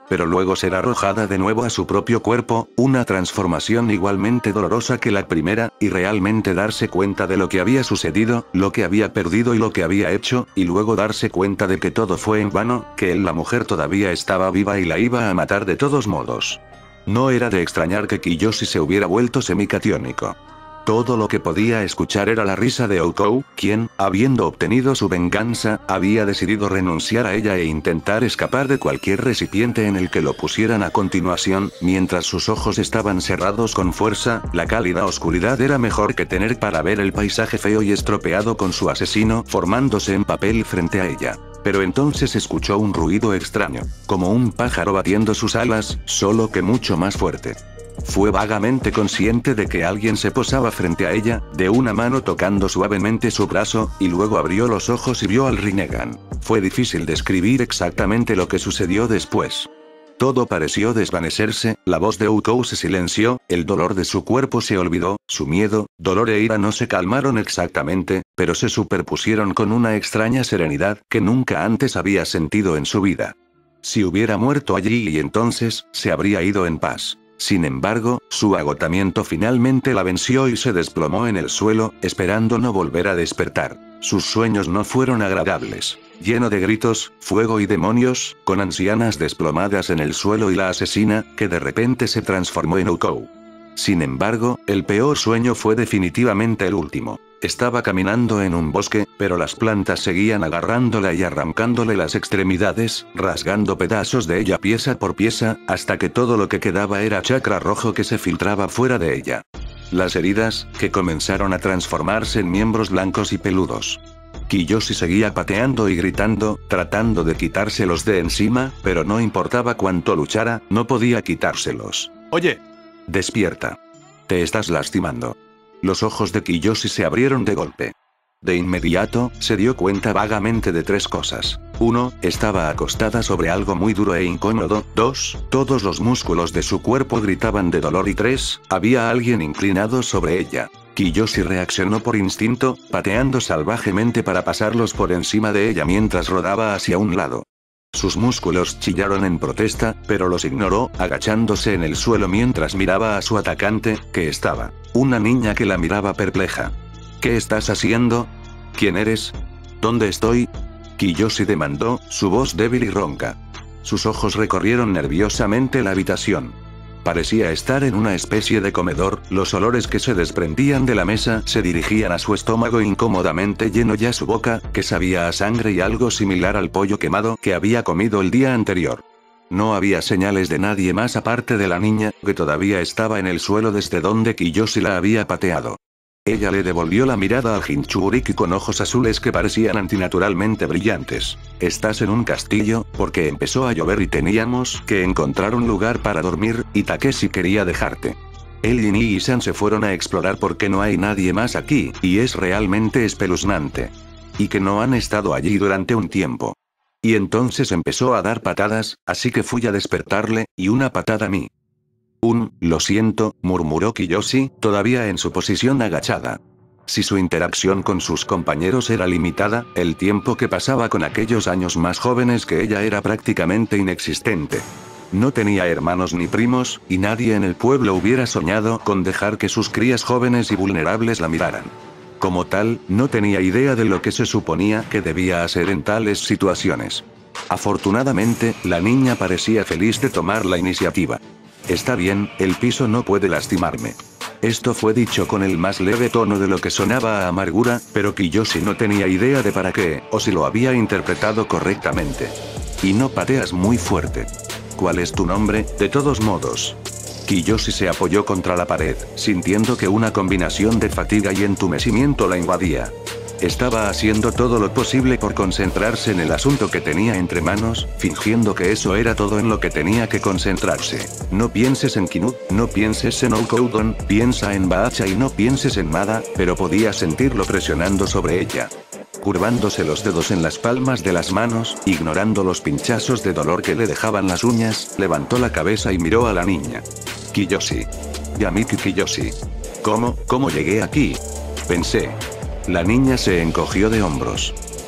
pero luego ser arrojada de nuevo a su propio cuerpo, una transformación igualmente dolorosa que la primera, y realmente darse cuenta de lo que había sucedido, lo que había perdido y lo que había hecho, y luego darse cuenta de que todo fue en vano, que él, la mujer, todavía estaba viva y la iba a matar de todos modos. No era de extrañar que Kiyoshi se hubiera vuelto semicatiónico. Todo lo que podía escuchar era la risa de Oukou, quien, habiendo obtenido su venganza, había decidido renunciar a ella e intentar escapar de cualquier recipiente en el que lo pusieran a continuación. Mientras sus ojos estaban cerrados con fuerza, la cálida oscuridad era mejor que tener para ver el paisaje feo y estropeado con su asesino formándose en papel frente a ella. Pero entonces escuchó un ruido extraño, como un pájaro batiendo sus alas, solo que mucho más fuerte. Fue vagamente consciente de que alguien se posaba frente a ella, de una mano tocando suavemente su brazo, y luego abrió los ojos y vio al Rinnegan. Fue difícil describir exactamente lo que sucedió después. Todo pareció desvanecerse, la voz de Oukou se silenció, el dolor de su cuerpo se olvidó, su miedo, dolor e ira no se calmaron exactamente, pero se superpusieron con una extraña serenidad que nunca antes había sentido en su vida. Si hubiera muerto allí y entonces, se habría ido en paz. Sin embargo, su agotamiento finalmente la venció y se desplomó en el suelo, esperando no volver a despertar. Sus sueños no fueron agradables. Lleno de gritos, fuego y demonios, con ancianas desplomadas en el suelo y la asesina, que de repente se transformó en Oukou. Sin embargo, el peor sueño fue definitivamente el último. Estaba caminando en un bosque, pero las plantas seguían agarrándola y arrancándole las extremidades, rasgando pedazos de ella pieza por pieza, hasta que todo lo que quedaba era chakra rojo que se filtraba fuera de ella. Las heridas, que comenzaron a transformarse en miembros blancos y peludos. Kiyoshi seguía pateando y gritando, tratando de quitárselos de encima, pero no importaba cuánto luchara, no podía quitárselos. Oye. Despierta. Te estás lastimando. Los ojos de Kiyoshi se abrieron de golpe. De inmediato, se dio cuenta vagamente de tres cosas. uno. Estaba acostada sobre algo muy duro e incómodo. dos. Todos los músculos de su cuerpo gritaban de dolor. Y tres. Había alguien inclinado sobre ella. Kiyoshi reaccionó por instinto, pateando salvajemente para pasarlos por encima de ella mientras rodaba hacia un lado. Sus músculos chillaron en protesta, pero los ignoró, agachándose en el suelo mientras miraba a su atacante, que estaba. Una niña que la miraba perpleja. ¿Qué estás haciendo? ¿Quién eres? ¿Dónde estoy? Kiyoshi demandó, su voz débil y ronca. Sus ojos recorrieron nerviosamente la habitación. Parecía estar en una especie de comedor, los olores que se desprendían de la mesa se dirigían a su estómago incómodamente lleno ya su boca, que sabía a sangre y algo similar al pollo quemado que había comido el día anterior. No había señales de nadie más aparte de la niña, que todavía estaba en el suelo desde donde Kiyoshi la había pateado. Ella le devolvió la mirada al Jinchuriki con ojos azules que parecían antinaturalmente brillantes. ¿Estás en un castillo? Porque empezó a llover y teníamos que encontrar un lugar para dormir, y Takeshi quería dejarte. Él y Nii-san se fueron a explorar porque no hay nadie más aquí, y es realmente espeluznante. Y que no han estado allí durante un tiempo. Y entonces empezó a dar patadas, así que fui a despertarle, y una patada a mí. Un, lo siento, murmuró Kiyoshi, todavía en su posición agachada. Si su interacción con sus compañeros era limitada, el tiempo que pasaba con aquellos años más jóvenes que ella era prácticamente inexistente. No tenía hermanos ni primos, y nadie en el pueblo hubiera soñado con dejar que sus crías jóvenes y vulnerables la miraran. Como tal, no tenía idea de lo que se suponía que debía hacer en tales situaciones. Afortunadamente, la niña parecía feliz de tomar la iniciativa. Está bien, el piso no puede lastimarme. Esto fue dicho con el más leve tono de lo que sonaba a amargura, pero Kiyoshi no tenía idea de para qué, o si lo había interpretado correctamente. Y no pateas muy fuerte. ¿Cuál es tu nombre, de todos modos? Kiyoshi se apoyó contra la pared, sintiendo que una combinación de fatiga y entumecimiento la invadía. Estaba haciendo todo lo posible por concentrarse en el asunto que tenía entre manos, fingiendo que eso era todo en lo que tenía que concentrarse. No pienses en Kinu, no pienses en Oukoudon, piensa en Baacha y no pienses en nada, pero podía sentirlo presionando sobre ella. Curvándose los dedos en las palmas de las manos, ignorando los pinchazos de dolor que le dejaban las uñas, levantó la cabeza y miró a la niña. Kiyoshi. Yamiki Kiyoshi. ¿Cómo, cómo llegué aquí? Pensé. La niña se encogió de hombros.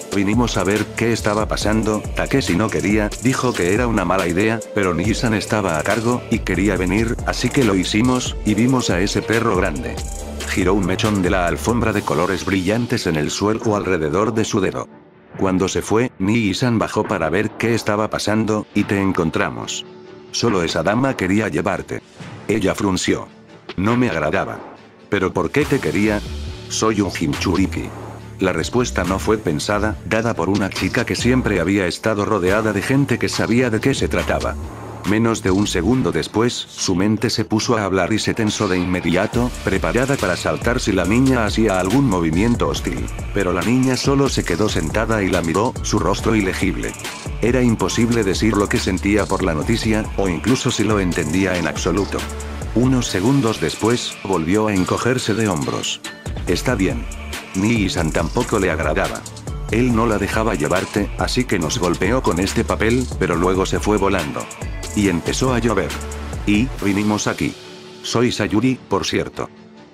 Vinimos a ver qué estaba pasando. Takeshi no quería, dijo que era una mala idea, pero Nii-san estaba a cargo, y quería venir, así que lo hicimos, y vimos a ese perro grande. Giró un mechón de la alfombra de colores brillantes en el suelo alrededor de su dedo. Cuando se fue, Nii-san bajó para ver qué estaba pasando, y te encontramos. Solo esa dama quería llevarte. Ella frunció. No me agradaba. ¿Pero por qué te quería? Soy un Jinchuriki. La respuesta no fue pensada, dada por una chica que siempre había estado rodeada de gente que sabía de qué se trataba. Menos de un segundo después, su mente se puso a hablar y se tensó de inmediato, preparada para saltar si la niña hacía algún movimiento hostil. Pero la niña solo se quedó sentada y la miró, su rostro ilegible. Era imposible decir lo que sentía por la noticia, o incluso si lo entendía en absoluto. Unos segundos después, volvió a encogerse de hombros. Está bien. Nii-san tampoco le agradaba. Él no la dejaba llevarte, así que nos golpeó con este papel, pero luego se fue volando. Y empezó a llover. Y, vinimos aquí. Soy Sayuri, por cierto.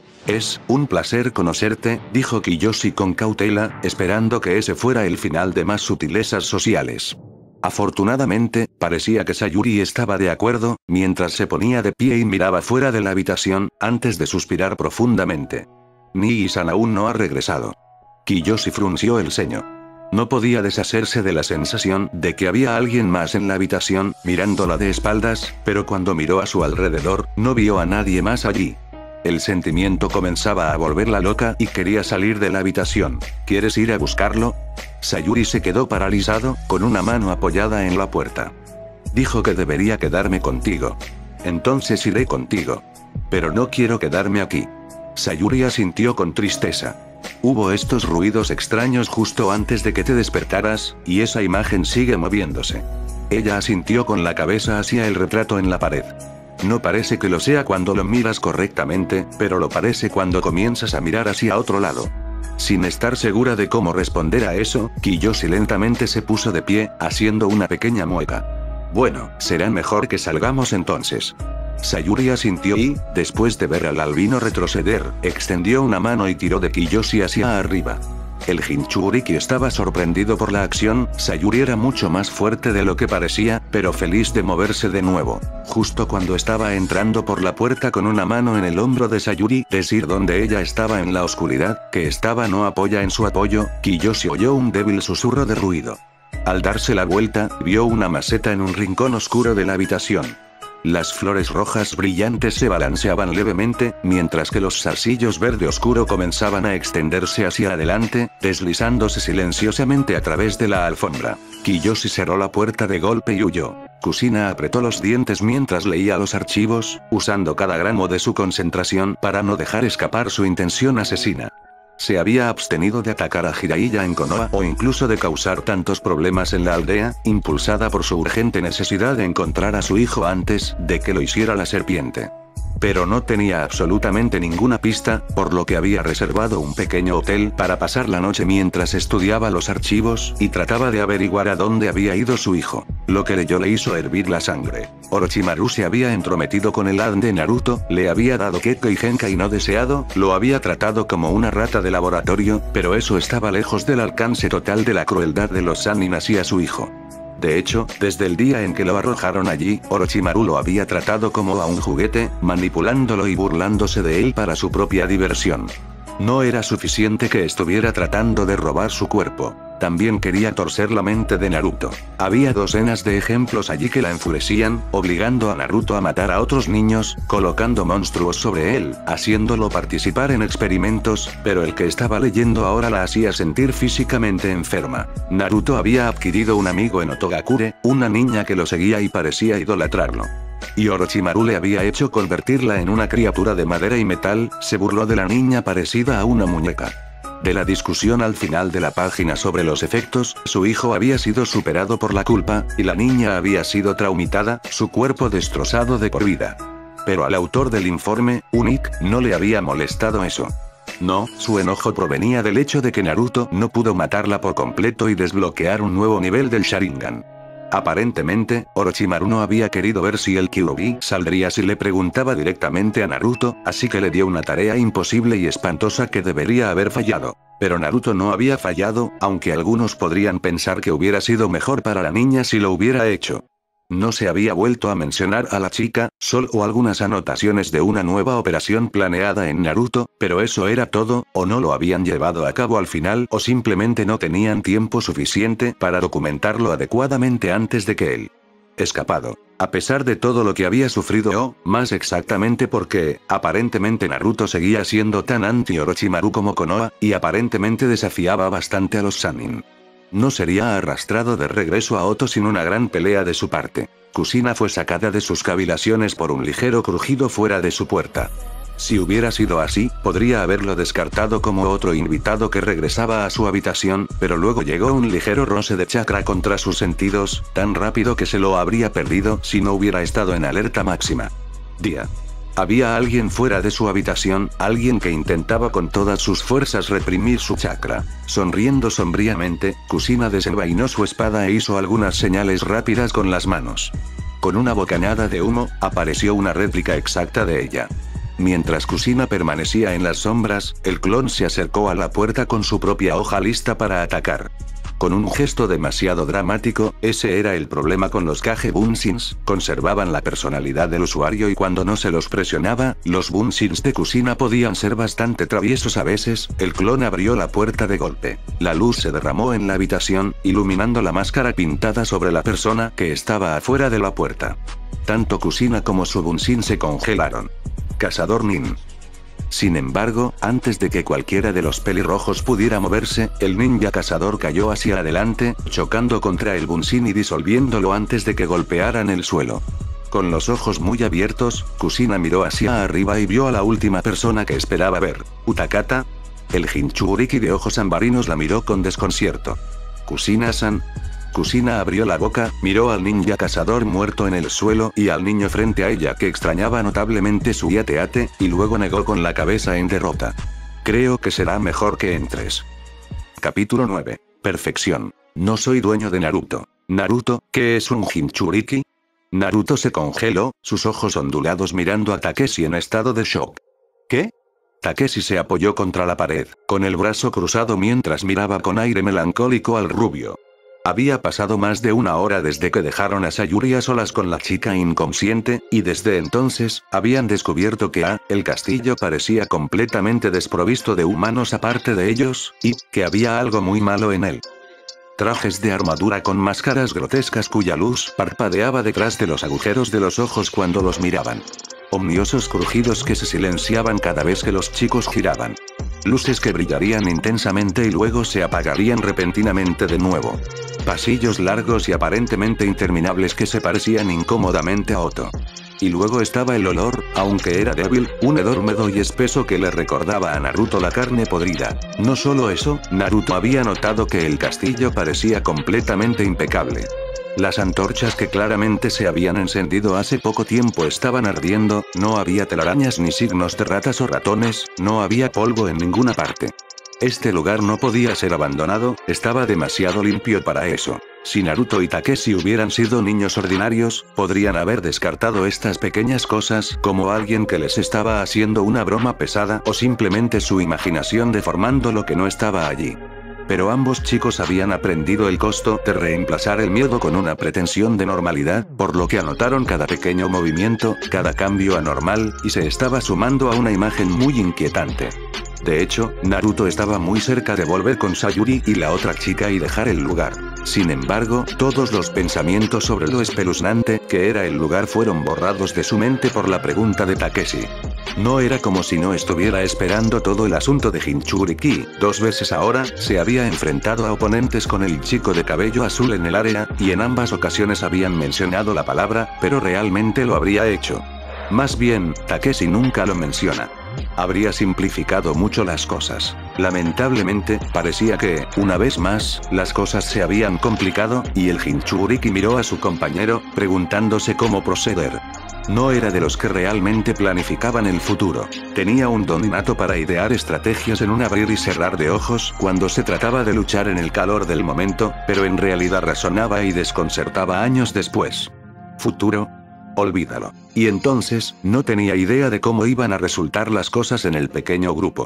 Es un placer conocerte, dijo Kiyoshi con cautela, esperando que ese fuera el final de más sutilezas sociales. Afortunadamente, parecía que Sayuri estaba de acuerdo, mientras se ponía de pie y miraba fuera de la habitación, antes de suspirar profundamente. Nii-san aún no ha regresado. Kiyoshi frunció el ceño. No podía deshacerse de la sensación de que había alguien más en la habitación, mirándola de espaldas, pero cuando miró a su alrededor, no vio a nadie más allí. El sentimiento comenzaba a volverla loca y quería salir de la habitación. ¿Quieres ir a buscarlo? Sayuri se quedó paralizado, con una mano apoyada en la puerta. Dijo que debería quedarme contigo. Entonces iré contigo. Pero no quiero quedarme aquí. Sayuri asintió con tristeza. Hubo estos ruidos extraños justo antes de que te despertaras, y esa imagen sigue moviéndose. Ella asintió con la cabeza hacia el retrato en la pared. No parece que lo sea cuando lo miras correctamente, pero lo parece cuando comienzas a mirar hacia otro lado. Sin estar segura de cómo responder a eso, Kiyoshi lentamente se puso de pie, haciendo una pequeña mueca. Bueno, será mejor que salgamos entonces. Sayuri asintió y, después de ver al albino retroceder, extendió una mano y tiró de Kiyoshi hacia arriba. El Jinchuriki estaba sorprendido por la acción. Sayuri era mucho más fuerte de lo que parecía, pero feliz de moverse de nuevo. Justo cuando estaba entrando por la puerta con una mano en el hombro de Sayuri, decir donde ella estaba en la oscuridad, que estaba no apoya en su apoyo, Kiyoshi oyó un débil susurro de ruido. Al darse la vuelta, vio una maceta en un rincón oscuro de la habitación. Las flores rojas brillantes se balanceaban levemente, mientras que los zarcillos verde oscuro comenzaban a extenderse hacia adelante, deslizándose silenciosamente a través de la alfombra. Kiyoshi cerró la puerta de golpe y huyó. Kusina apretó los dientes mientras leía los archivos, usando cada gramo de su concentración para no dejar escapar su intención asesina. Se había abstenido de atacar a Jiraiya en Konoha o incluso de causar tantos problemas en la aldea, impulsada por su urgente necesidad de encontrar a su hijo antes de que lo hiciera la serpiente. Pero no tenía absolutamente ninguna pista, por lo que había reservado un pequeño hotel para pasar la noche mientras estudiaba los archivos y trataba de averiguar a dónde había ido su hijo. Lo que leyó le hizo hervir la sangre. Orochimaru se había entrometido con el Adan de Naruto, le había dado Keko y Genkai no deseado, lo había tratado como una rata de laboratorio, pero eso estaba lejos del alcance total de la crueldad de los Sannin hacia su hijo. De hecho, desde el día en que lo arrojaron allí, Orochimaru lo había tratado como a un juguete, manipulándolo y burlándose de él para su propia diversión. No era suficiente que estuviera tratando de robar su cuerpo. También quería torcer la mente de Naruto. Había docenas de ejemplos allí que la enfurecían, obligando a Naruto a matar a otros niños, colocando monstruos sobre él, haciéndolo participar en experimentos, pero el que estaba leyendo ahora la hacía sentir físicamente enferma. Naruto había adquirido un amigo en Otogakure, una niña que lo seguía y parecía idolatrarlo. Y Orochimaru le había hecho convertirla en una criatura de madera y metal, se burló de la niña parecida a una muñeca. De la discusión al final de la página sobre los efectos, su hijo había sido superado por la culpa, y la niña había sido traumatizada, su cuerpo destrozado de por vida. Pero al autor del informe, Unic, no le había molestado eso. No, su enojo provenía del hecho de que Naruto no pudo matarla por completo y desbloquear un nuevo nivel del Sharingan. Aparentemente, Orochimaru no había querido ver si el Kyuubi saldría si le preguntaba directamente a Naruto, así que le dio una tarea imposible y espantosa que debería haber fallado. Pero Naruto no había fallado, aunque algunos podrían pensar que hubiera sido mejor para la niña si lo hubiera hecho. No se había vuelto a mencionar a la chica, solo algunas anotaciones de una nueva operación planeada en Naruto, pero eso era todo, o no lo habían llevado a cabo al final o simplemente no tenían tiempo suficiente para documentarlo adecuadamente antes de que él escapado. A pesar de todo lo que había sufrido o, más exactamente porque, aparentemente Naruto seguía siendo tan anti-Orochimaru como Konoha, y aparentemente desafiaba bastante a los Sannin. No sería arrastrado de regreso a Oto sin una gran pelea de su parte. Kushina fue sacada de sus cavilaciones por un ligero crujido fuera de su puerta. Si hubiera sido así, podría haberlo descartado como otro invitado que regresaba a su habitación, pero luego llegó un ligero roce de chakra contra sus sentidos, tan rápido que se lo habría perdido si no hubiera estado en alerta máxima. Día. Había alguien fuera de su habitación, alguien que intentaba con todas sus fuerzas reprimir su chakra. Sonriendo sombríamente, Kushina desenvainó su espada e hizo algunas señales rápidas con las manos. Con una bocanada de humo, apareció una réplica exacta de ella. Mientras Kushina permanecía en las sombras, el clon se acercó a la puerta con su propia hoja lista para atacar. Con un gesto demasiado dramático, ese era el problema con los Kage Bunshins, conservaban la personalidad del usuario y cuando no se los presionaba, los Bunshins de Kushina podían ser bastante traviesos a veces. El clon abrió la puerta de golpe. La luz se derramó en la habitación, iluminando la máscara pintada sobre la persona que estaba afuera de la puerta. Tanto Kushina como su Bunshin se congelaron. Cazador Nin. Sin embargo, antes de que cualquiera de los pelirrojos pudiera moverse, el ninja cazador cayó hacia adelante, chocando contra el Bunshin y disolviéndolo antes de que golpearan el suelo. Con los ojos muy abiertos, Kushina miró hacia arriba y vio a la última persona que esperaba ver. ¿Utakata? El Jinchuriki de ojos ambarinos la miró con desconcierto. ¿Kushina-san? Kushina abrió la boca, miró al ninja cazador muerto en el suelo y al niño frente a ella que extrañaba notablemente su yateate, y luego negó con la cabeza en derrota. Creo que será mejor que entres. Capítulo nueve. Perfección. No soy dueño de Naruto. Naruto, ¿qué es un Jinchuriki? Naruto se congeló, sus ojos ondulados mirando a Takeshi en estado de shock. ¿Qué? Takeshi se apoyó contra la pared, con el brazo cruzado mientras miraba con aire melancólico al rubio. Había pasado más de una hora desde que dejaron a Sayuri a solas con la chica inconsciente, y desde entonces, habían descubierto que ah, el castillo parecía completamente desprovisto de humanos aparte de ellos, y que había algo muy malo en él. Trajes de armadura con máscaras grotescas cuya luz parpadeaba detrás de los agujeros de los ojos cuando los miraban. Omniosos crujidos que se silenciaban cada vez que los chicos giraban. Luces que brillarían intensamente y luego se apagarían repentinamente de nuevo. Pasillos largos y aparentemente interminables que se parecían incómodamente a Oto. Y luego estaba el olor, aunque era débil, un hedor húmedo y espeso que le recordaba a Naruto la carne podrida. No solo eso, Naruto había notado que el castillo parecía completamente impecable. Las antorchas que claramente se habían encendido hace poco tiempo estaban ardiendo, no había telarañas ni signos de ratas o ratones, no había polvo en ninguna parte. Este lugar no podía ser abandonado, estaba demasiado limpio para eso. Si Naruto y Takeshi hubieran sido niños ordinarios, podrían haber descartado estas pequeñas cosas como alguien que les estaba haciendo una broma pesada o simplemente su imaginación deformando lo que no estaba allí. Pero ambos chicos habían aprendido el costo de reemplazar el miedo con una pretensión de normalidad, por lo que anotaron cada pequeño movimiento, cada cambio anormal, y se estaba sumando a una imagen muy inquietante. De hecho, Naruto estaba muy cerca de volver con Sayuri y la otra chica y dejar el lugar. Sin embargo, todos los pensamientos sobre lo espeluznante que era el lugar fueron borrados de su mente por la pregunta de Takeshi. No era como si no estuviera esperando todo el asunto de Jinchuriki. Dos veces ahora, se había enfrentado a oponentes con el chico de cabello azul en el área, y en ambas ocasiones habían mencionado la palabra, pero realmente lo habría hecho. Más bien, Takeshi nunca lo menciona. Habría simplificado mucho las cosas. Lamentablemente, parecía que, una vez más, las cosas se habían complicado, y el Jinchuriki miró a su compañero, preguntándose cómo proceder. No era de los que realmente planificaban el futuro. Tenía un don innato para idear estrategias en un abrir y cerrar de ojos cuando se trataba de luchar en el calor del momento, pero en realidad razonaba y desconcertaba años después. ¿Futuro? Olvídalo. Y entonces, no tenía idea de cómo iban a resultar las cosas en el pequeño grupo.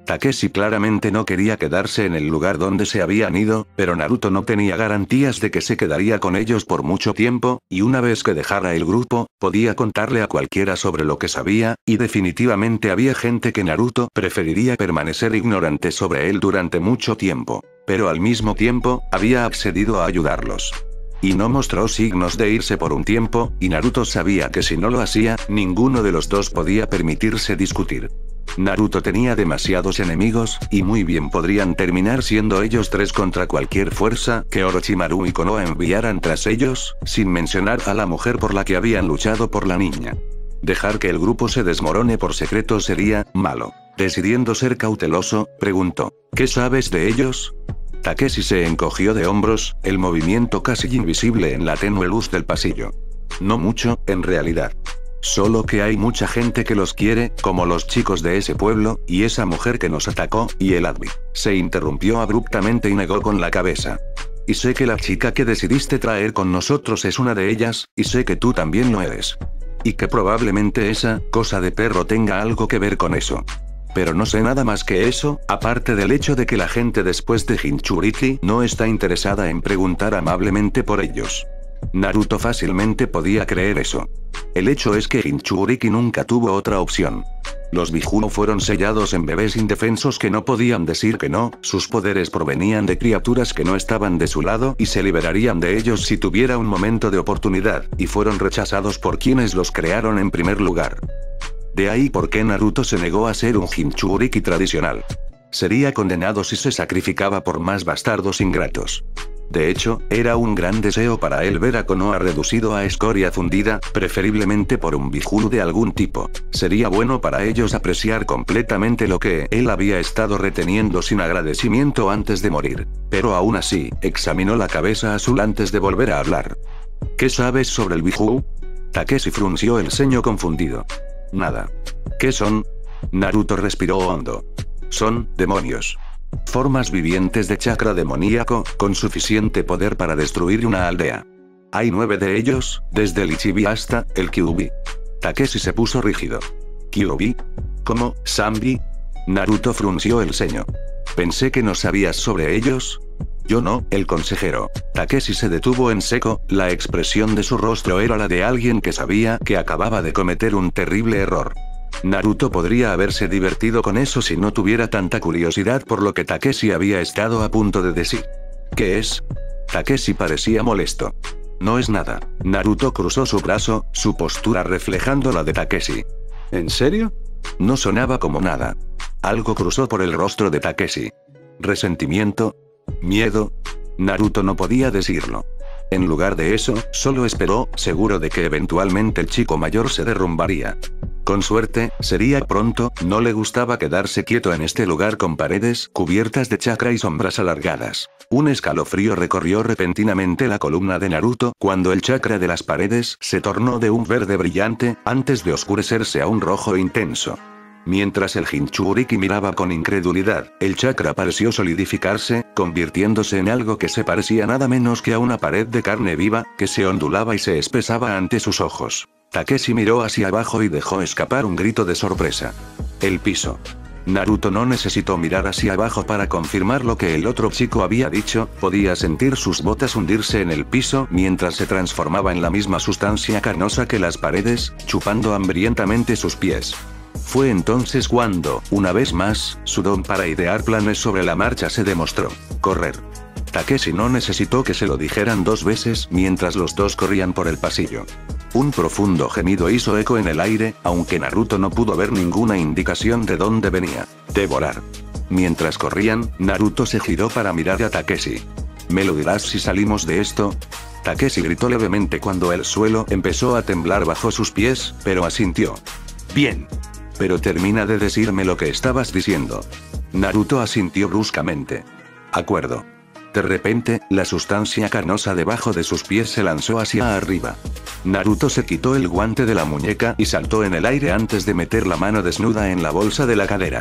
Takeshi claramente no quería quedarse en el lugar donde se habían ido, pero Naruto no tenía garantías de que se quedaría con ellos por mucho tiempo, y una vez que dejara el grupo, podía contarle a cualquiera sobre lo que sabía, y definitivamente había gente que Naruto preferiría permanecer ignorante sobre él durante mucho tiempo. Pero al mismo tiempo, había accedido a ayudarlos. Y no mostró signos de irse por un tiempo, y Naruto sabía que si no lo hacía, ninguno de los dos podía permitirse discutir. Naruto tenía demasiados enemigos, y muy bien podrían terminar siendo ellos tres contra cualquier fuerza que Orochimaru y Konoha enviaran tras ellos, sin mencionar a la mujer por la que habían luchado por la niña. Dejar que el grupo se desmorone por secreto sería malo. Decidiendo ser cauteloso, preguntó: ¿qué sabes de ellos? Takeshi se encogió de hombros, el movimiento casi invisible en la tenue luz del pasillo. No mucho, en realidad. Solo que hay mucha gente que los quiere, como los chicos de ese pueblo, y esa mujer que nos atacó, y el Advi. Se interrumpió abruptamente y negó con la cabeza. Y sé que la chica que decidiste traer con nosotros es una de ellas, y sé que tú también lo eres. Y que probablemente esa cosa de perro tenga algo que ver con eso. Pero no sé nada más que eso, aparte del hecho de que la gente después de Jinchuriki no está interesada en preguntar amablemente por ellos. Naruto fácilmente podía creer eso. El hecho es que Jinchuriki nunca tuvo otra opción. Los Biju fueron sellados en bebés indefensos que no podían decir que no, sus poderes provenían de criaturas que no estaban de su lado y se liberarían de ellos si tuviera un momento de oportunidad, y fueron rechazados por quienes los crearon en primer lugar. De ahí por qué Naruto se negó a ser un Jinchuriki tradicional. Sería condenado si se sacrificaba por más bastardos ingratos. De hecho, era un gran deseo para él ver a Konoha reducido a escoria fundida, preferiblemente por un Biju de algún tipo. Sería bueno para ellos apreciar completamente lo que él había estado reteniendo sin agradecimiento antes de morir. Pero aún así, examinó la cabeza azul antes de volver a hablar. ¿Qué sabes sobre el Biju? Takeshi frunció el ceño confundido. Nada. ¿Qué son? Naruto respiró hondo. Son demonios. Formas vivientes de chakra demoníaco, con suficiente poder para destruir una aldea. Hay nueve de ellos, desde el Ichibi hasta el Kyuubi. Takeshi se puso rígido. ¿Kyuubi? ¿Cómo, Sanbi? Naruto frunció el ceño. Pensé que no sabías sobre ellos. Yo no, el consejero. Takeshi se detuvo en seco, la expresión de su rostro era la de alguien que sabía que acababa de cometer un terrible error. Naruto podría haberse divertido con eso si no tuviera tanta curiosidad por lo que Takeshi había estado a punto de decir. ¿Qué es? Takeshi parecía molesto. No es nada. Naruto cruzó su brazo, su postura reflejando la de Takeshi. ¿En serio? No sonaba como nada. Algo cruzó por el rostro de Takeshi. ¿Resentimiento? ¿Miedo? Naruto no podía decirlo. En lugar de eso, solo esperó, seguro de que eventualmente el chico mayor se derrumbaría. Con suerte, sería pronto, no le gustaba quedarse quieto en este lugar con paredes cubiertas de chakra y sombras alargadas. Un escalofrío recorrió repentinamente la columna de Naruto cuando el chakra de las paredes se tornó de un verde brillante, antes de oscurecerse a un rojo intenso. Mientras el Jinchuriki miraba con incredulidad, el chakra pareció solidificarse, convirtiéndose en algo que se parecía nada menos que a una pared de carne viva, que se ondulaba y se espesaba ante sus ojos. Takeshi miró hacia abajo y dejó escapar un grito de sorpresa. El piso. Naruto no necesitó mirar hacia abajo para confirmar lo que el otro chico había dicho, podía sentir sus botas hundirse en el piso mientras se transformaba en la misma sustancia carnosa que las paredes, chupando hambrientamente sus pies. Fue entonces cuando, una vez más, su don para idear planes sobre la marcha se demostró. Correr. Takeshi no necesitó que se lo dijeran dos veces mientras los dos corrían por el pasillo. Un profundo gemido hizo eco en el aire, aunque Naruto no pudo ver ninguna indicación de dónde venía. Devorar. Mientras corrían, Naruto se giró para mirar a Takeshi. ¿Me lo dirás si salimos de esto? Takeshi gritó levemente cuando el suelo empezó a temblar bajo sus pies, pero asintió. Bien. Pero termina de decirme lo que estabas diciendo. Naruto asintió bruscamente. Acuerdo. De repente, la sustancia carnosa debajo de sus pies se lanzó hacia arriba. Naruto se quitó el guante de la muñeca y saltó en el aire antes de meter la mano desnuda en la bolsa de la cadera.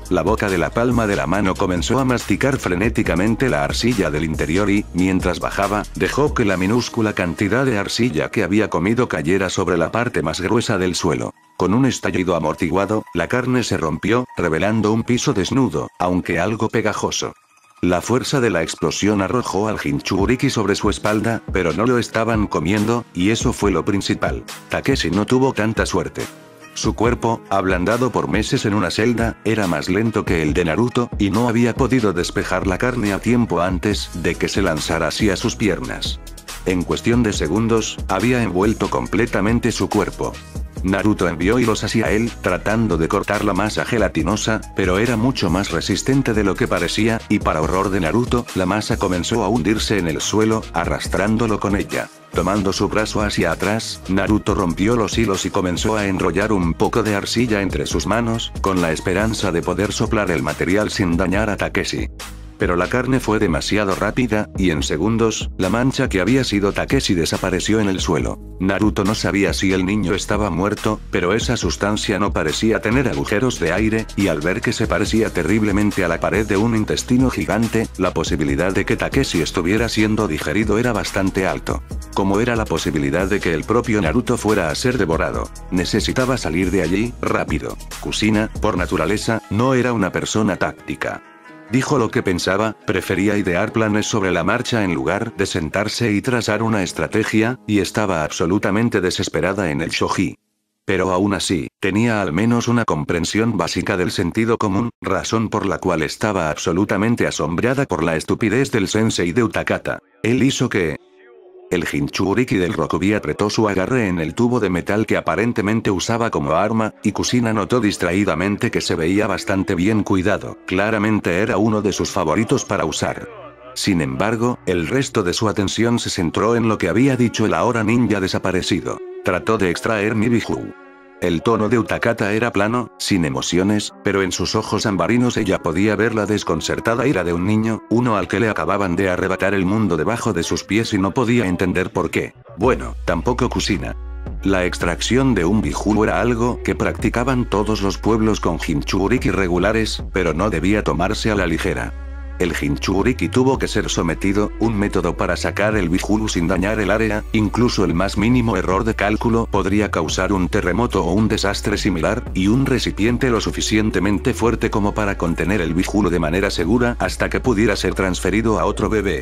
La boca de la palma de la mano comenzó a masticar frenéticamente la arcilla del interior y, mientras bajaba, dejó que la minúscula cantidad de arcilla que había comido cayera sobre la parte más gruesa del suelo. Con un estallido amortiguado, la carne se rompió, revelando un piso desnudo, aunque algo pegajoso. La fuerza de la explosión arrojó al Jinchuriki sobre su espalda, pero no lo estaban comiendo, y eso fue lo principal. Takeshi no tuvo tanta suerte. Su cuerpo, ablandado por meses en una celda, era más lento que el de Naruto, y no había podido despejar la carne a tiempo antes de que se lanzara hacia sus piernas. En cuestión de segundos, había envuelto completamente su cuerpo. Naruto envió hilos hacia él, tratando de cortar la masa gelatinosa, pero era mucho más resistente de lo que parecía, y para horror de Naruto, la masa comenzó a hundirse en el suelo, arrastrándolo con ella. Tomando su brazo hacia atrás, Naruto rompió los hilos y comenzó a enrollar un poco de arcilla entre sus manos, con la esperanza de poder soplar el material sin dañar a Takeshi. Pero la carne fue demasiado rápida, y en segundos, la mancha que había sido Takeshi desapareció en el suelo. Naruto no sabía si el niño estaba muerto, pero esa sustancia no parecía tener agujeros de aire, y al ver que se parecía terriblemente a la pared de un intestino gigante, la posibilidad de que Takeshi estuviera siendo digerido era bastante alto. Como era la posibilidad de que el propio Naruto fuera a ser devorado. Necesitaba salir de allí, rápido. Kushina, por naturaleza, no era una persona táctica. Dijo lo que pensaba, prefería idear planes sobre la marcha en lugar de sentarse y trazar una estrategia, y estaba absolutamente desesperada en el shogi. Pero aún así, tenía al menos una comprensión básica del sentido común, razón por la cual estaba absolutamente asombrada por la estupidez del sensei de Utakata. Él hizo que... El Jinchuriki del Rokubi apretó su agarre en el tubo de metal que aparentemente usaba como arma, y Kushina notó distraídamente que se veía bastante bien cuidado. Claramente era uno de sus favoritos para usar. Sin embargo, el resto de su atención se centró en lo que había dicho el ahora ninja desaparecido. Trató de extraer mi Biju. El tono de Utakata era plano, sin emociones, pero en sus ojos ambarinos ella podía ver la desconcertada ira de un niño, uno al que le acababan de arrebatar el mundo debajo de sus pies y no podía entender por qué. Bueno, tampoco Kushina. La extracción de un Biju era algo que practicaban todos los pueblos con Jinchuriki regulares, pero no debía tomarse a la ligera. El Jinchuriki tuvo que ser sometido, un método para sacar el Biju sin dañar el área, incluso el más mínimo error de cálculo podría causar un terremoto o un desastre similar, y un recipiente lo suficientemente fuerte como para contener el Biju de manera segura hasta que pudiera ser transferido a otro bebé.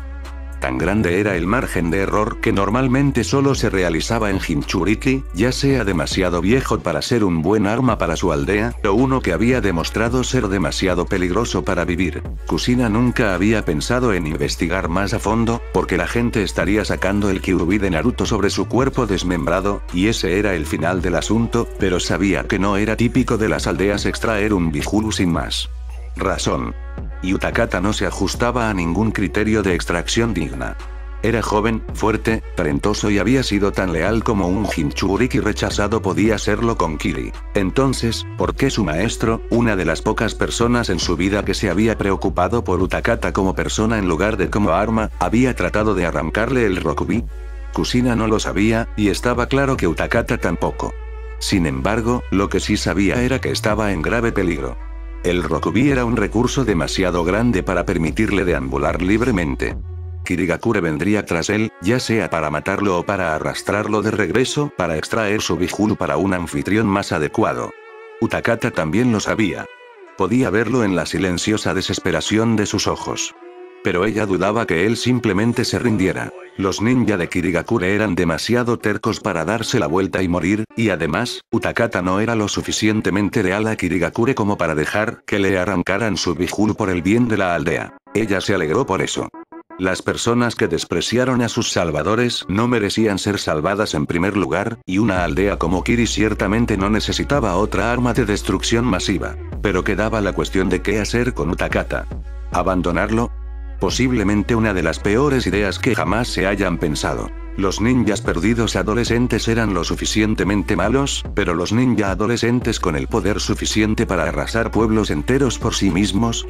Tan grande era el margen de error que normalmente solo se realizaba en Jinchuriki, ya sea demasiado viejo para ser un buen arma para su aldea, o uno que había demostrado ser demasiado peligroso para vivir. Kushina nunca había pensado en investigar más a fondo, porque la gente estaría sacando el Kyuubi de Naruto sobre su cuerpo desmembrado, y ese era el final del asunto, pero sabía que no era típico de las aldeas extraer un Biju sin más razón. Y Utakata no se ajustaba a ningún criterio de extracción digna. Era joven, fuerte, talentoso y había sido tan leal como un Jinchuriki rechazado podía serlo con Kiri. Entonces, ¿por qué su maestro, una de las pocas personas en su vida que se había preocupado por Utakata como persona en lugar de como arma, había tratado de arrancarle el Rokubi? Kushina no lo sabía, y estaba claro que Utakata tampoco. Sin embargo, lo que sí sabía era que estaba en grave peligro. El Rokubi era un recurso demasiado grande para permitirle deambular libremente. Kirigakure vendría tras él, ya sea para matarlo o para arrastrarlo de regreso, para extraer su Biju para un anfitrión más adecuado. Utakata también lo sabía. Podía verlo en la silenciosa desesperación de sus ojos. Pero ella dudaba que él simplemente se rindiera. Los ninja de Kirigakure eran demasiado tercos para darse la vuelta y morir, y además, Utakata no era lo suficientemente leal a Kirigakure como para dejar que le arrancaran su Biju por el bien de la aldea. Ella se alegró por eso. Las personas que despreciaron a sus salvadores no merecían ser salvadas en primer lugar, y una aldea como Kiri ciertamente no necesitaba otra arma de destrucción masiva. Pero quedaba la cuestión de qué hacer con Utakata. ¿Abandonarlo? Posiblemente una de las peores ideas que jamás se hayan pensado. Los ninjas perdidos adolescentes eran lo suficientemente malos, pero los ninja adolescentes con el poder suficiente para arrasar pueblos enteros por sí mismos.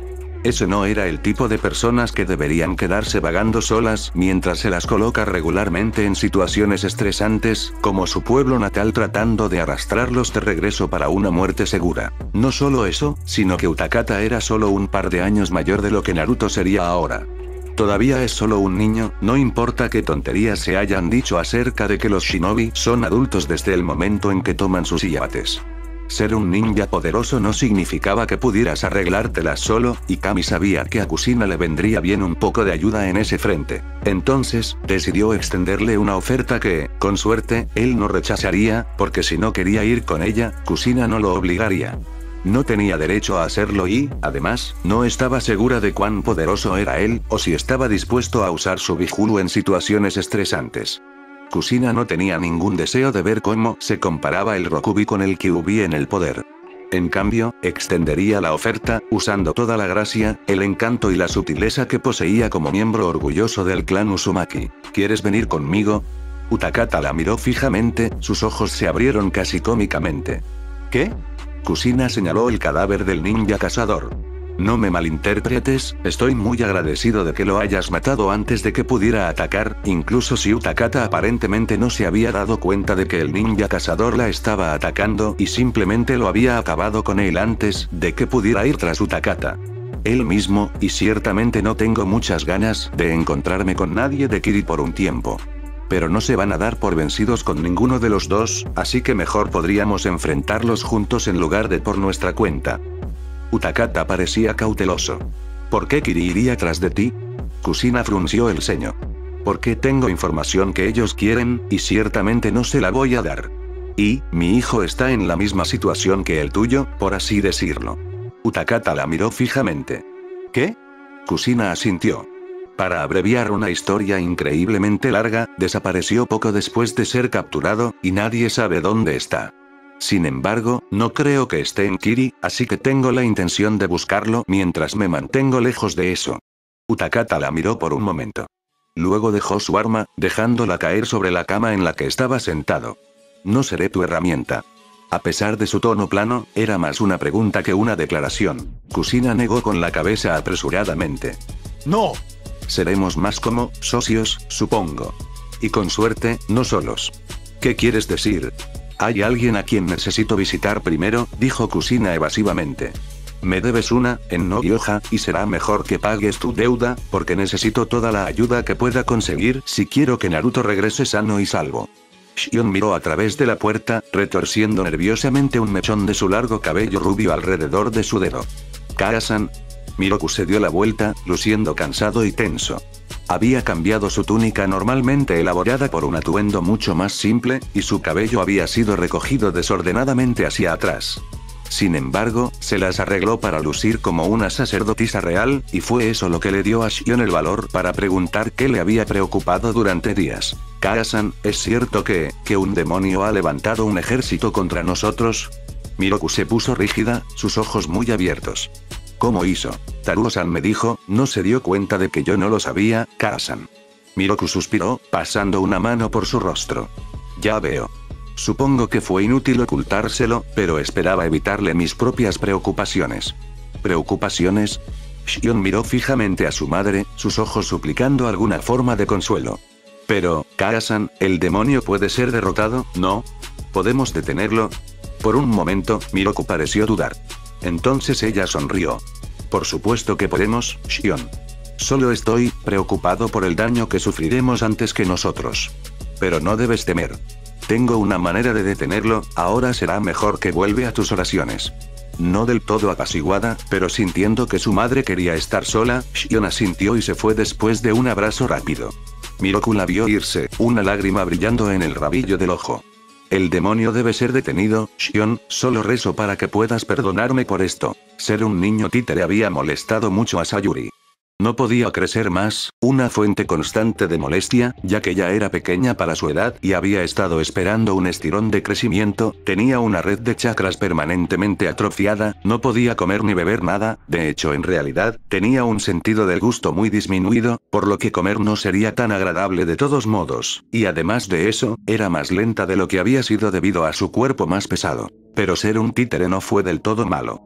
Ese no era el tipo de personas que deberían quedarse vagando solas mientras se las coloca regularmente en situaciones estresantes, como su pueblo natal tratando de arrastrarlos de regreso para una muerte segura. No solo eso, sino que Utakata era solo un par de años mayor de lo que Naruto sería ahora. Todavía es solo un niño, no importa qué tonterías se hayan dicho acerca de que los shinobi son adultos desde el momento en que toman sus yates. Ser un ninja poderoso no significaba que pudieras arreglártelas solo, y Kami sabía que a Kushina le vendría bien un poco de ayuda en ese frente. Entonces, decidió extenderle una oferta que, con suerte, él no rechazaría, porque si no quería ir con ella, Kushina no lo obligaría. No tenía derecho a hacerlo y, además, no estaba segura de cuán poderoso era él, o si estaba dispuesto a usar su Bihulu en situaciones estresantes. Kushina no tenía ningún deseo de ver cómo se comparaba el Rokubi con el Kyuubi en el poder. En cambio, extendería la oferta, usando toda la gracia, el encanto y la sutileza que poseía como miembro orgulloso del clan Uzumaki. ¿Quieres venir conmigo? Utakata la miró fijamente, sus ojos se abrieron casi cómicamente. ¿Qué? Kushina señaló el cadáver del ninja cazador. No me malinterpretes, estoy muy agradecido de que lo hayas matado antes de que pudiera atacar, incluso si Utakata aparentemente no se había dado cuenta de que el ninja cazador la estaba atacando y simplemente lo había acabado con él antes de que pudiera ir tras Utakata. Él mismo, y ciertamente no tengo muchas ganas de encontrarme con nadie de Kiri por un tiempo. Pero no se van a dar por vencidos con ninguno de los dos, así que mejor podríamos enfrentarlos juntos en lugar de por nuestra cuenta. Utakata parecía cauteloso. ¿Por qué Kiri iría tras de ti? Kushina frunció el ceño. Porque tengo información que ellos quieren, y ciertamente no se la voy a dar. Y, mi hijo está en la misma situación que el tuyo, por así decirlo. Utakata la miró fijamente. ¿Qué? Kushina asintió. Para abreviar una historia increíblemente larga, desapareció poco después de ser capturado, y nadie sabe dónde está. Sin embargo, no creo que esté en Kiri, así que tengo la intención de buscarlo mientras me mantengo lejos de eso. Utakata la miró por un momento. Luego dejó su arma, dejándola caer sobre la cama en la que estaba sentado. No seré tu herramienta. A pesar de su tono plano, era más una pregunta que una declaración. Kushina negó con la cabeza apresuradamente. ¡No! Seremos más como socios, supongo. Y con suerte, no solos. ¿Qué quieres decir? Hay alguien a quien necesito visitar primero, dijo Kushina evasivamente. Me debes una, en no Ryoja, y será mejor que pagues tu deuda, porque necesito toda la ayuda que pueda conseguir si quiero que Naruto regrese sano y salvo. Shion miró a través de la puerta, retorciendo nerviosamente un mechón de su largo cabello rubio alrededor de su dedo. Kara-san. Miroku se dio la vuelta, luciendo cansado y tenso. Había cambiado su túnica normalmente elaborada por un atuendo mucho más simple, y su cabello había sido recogido desordenadamente hacia atrás. Sin embargo, se las arregló para lucir como una sacerdotisa real, y fue eso lo que le dio a Shion el valor para preguntar qué le había preocupado durante días. Kara-san, ¿es cierto que, que un demonio ha levantado un ejército contra nosotros? Miroku se puso rígida, sus ojos muy abiertos. ¿Cómo hizo? Taruo-san me dijo, no se dio cuenta de que yo no lo sabía, Kara-san. Miroku suspiró, pasando una mano por su rostro. Ya veo. Supongo que fue inútil ocultárselo, pero esperaba evitarle mis propias preocupaciones. ¿Preocupaciones? Shion miró fijamente a su madre, sus ojos suplicando alguna forma de consuelo. Pero, Kara-san, ¿el demonio puede ser derrotado, no? ¿Podemos detenerlo? Por un momento, Miroku pareció dudar. Entonces ella sonrió. Por supuesto que podemos, Shion. Solo estoy preocupado por el daño que sufriremos antes que nosotros. Pero no debes temer. Tengo una manera de detenerlo, ahora será mejor que vuelve a tus oraciones. No del todo apaciguada, pero sintiendo que su madre quería estar sola, Shion asintió y se fue después de un abrazo rápido. Miroku la vio irse, una lágrima brillando en el rabillo del ojo. El demonio debe ser detenido, Shion, solo rezo para que puedas perdonarme por esto. Ser un niño títere había molestado mucho a Sayuri. No podía crecer más, una fuente constante de molestia, ya que ya era pequeña para su edad y había estado esperando un estirón de crecimiento, tenía una red de chakras permanentemente atrofiada, no podía comer ni beber nada, de hecho en realidad, tenía un sentido del gusto muy disminuido, por lo que comer no sería tan agradable de todos modos, y además de eso, era más lenta de lo que había sido debido a su cuerpo más pesado. Pero ser un títere no fue del todo malo.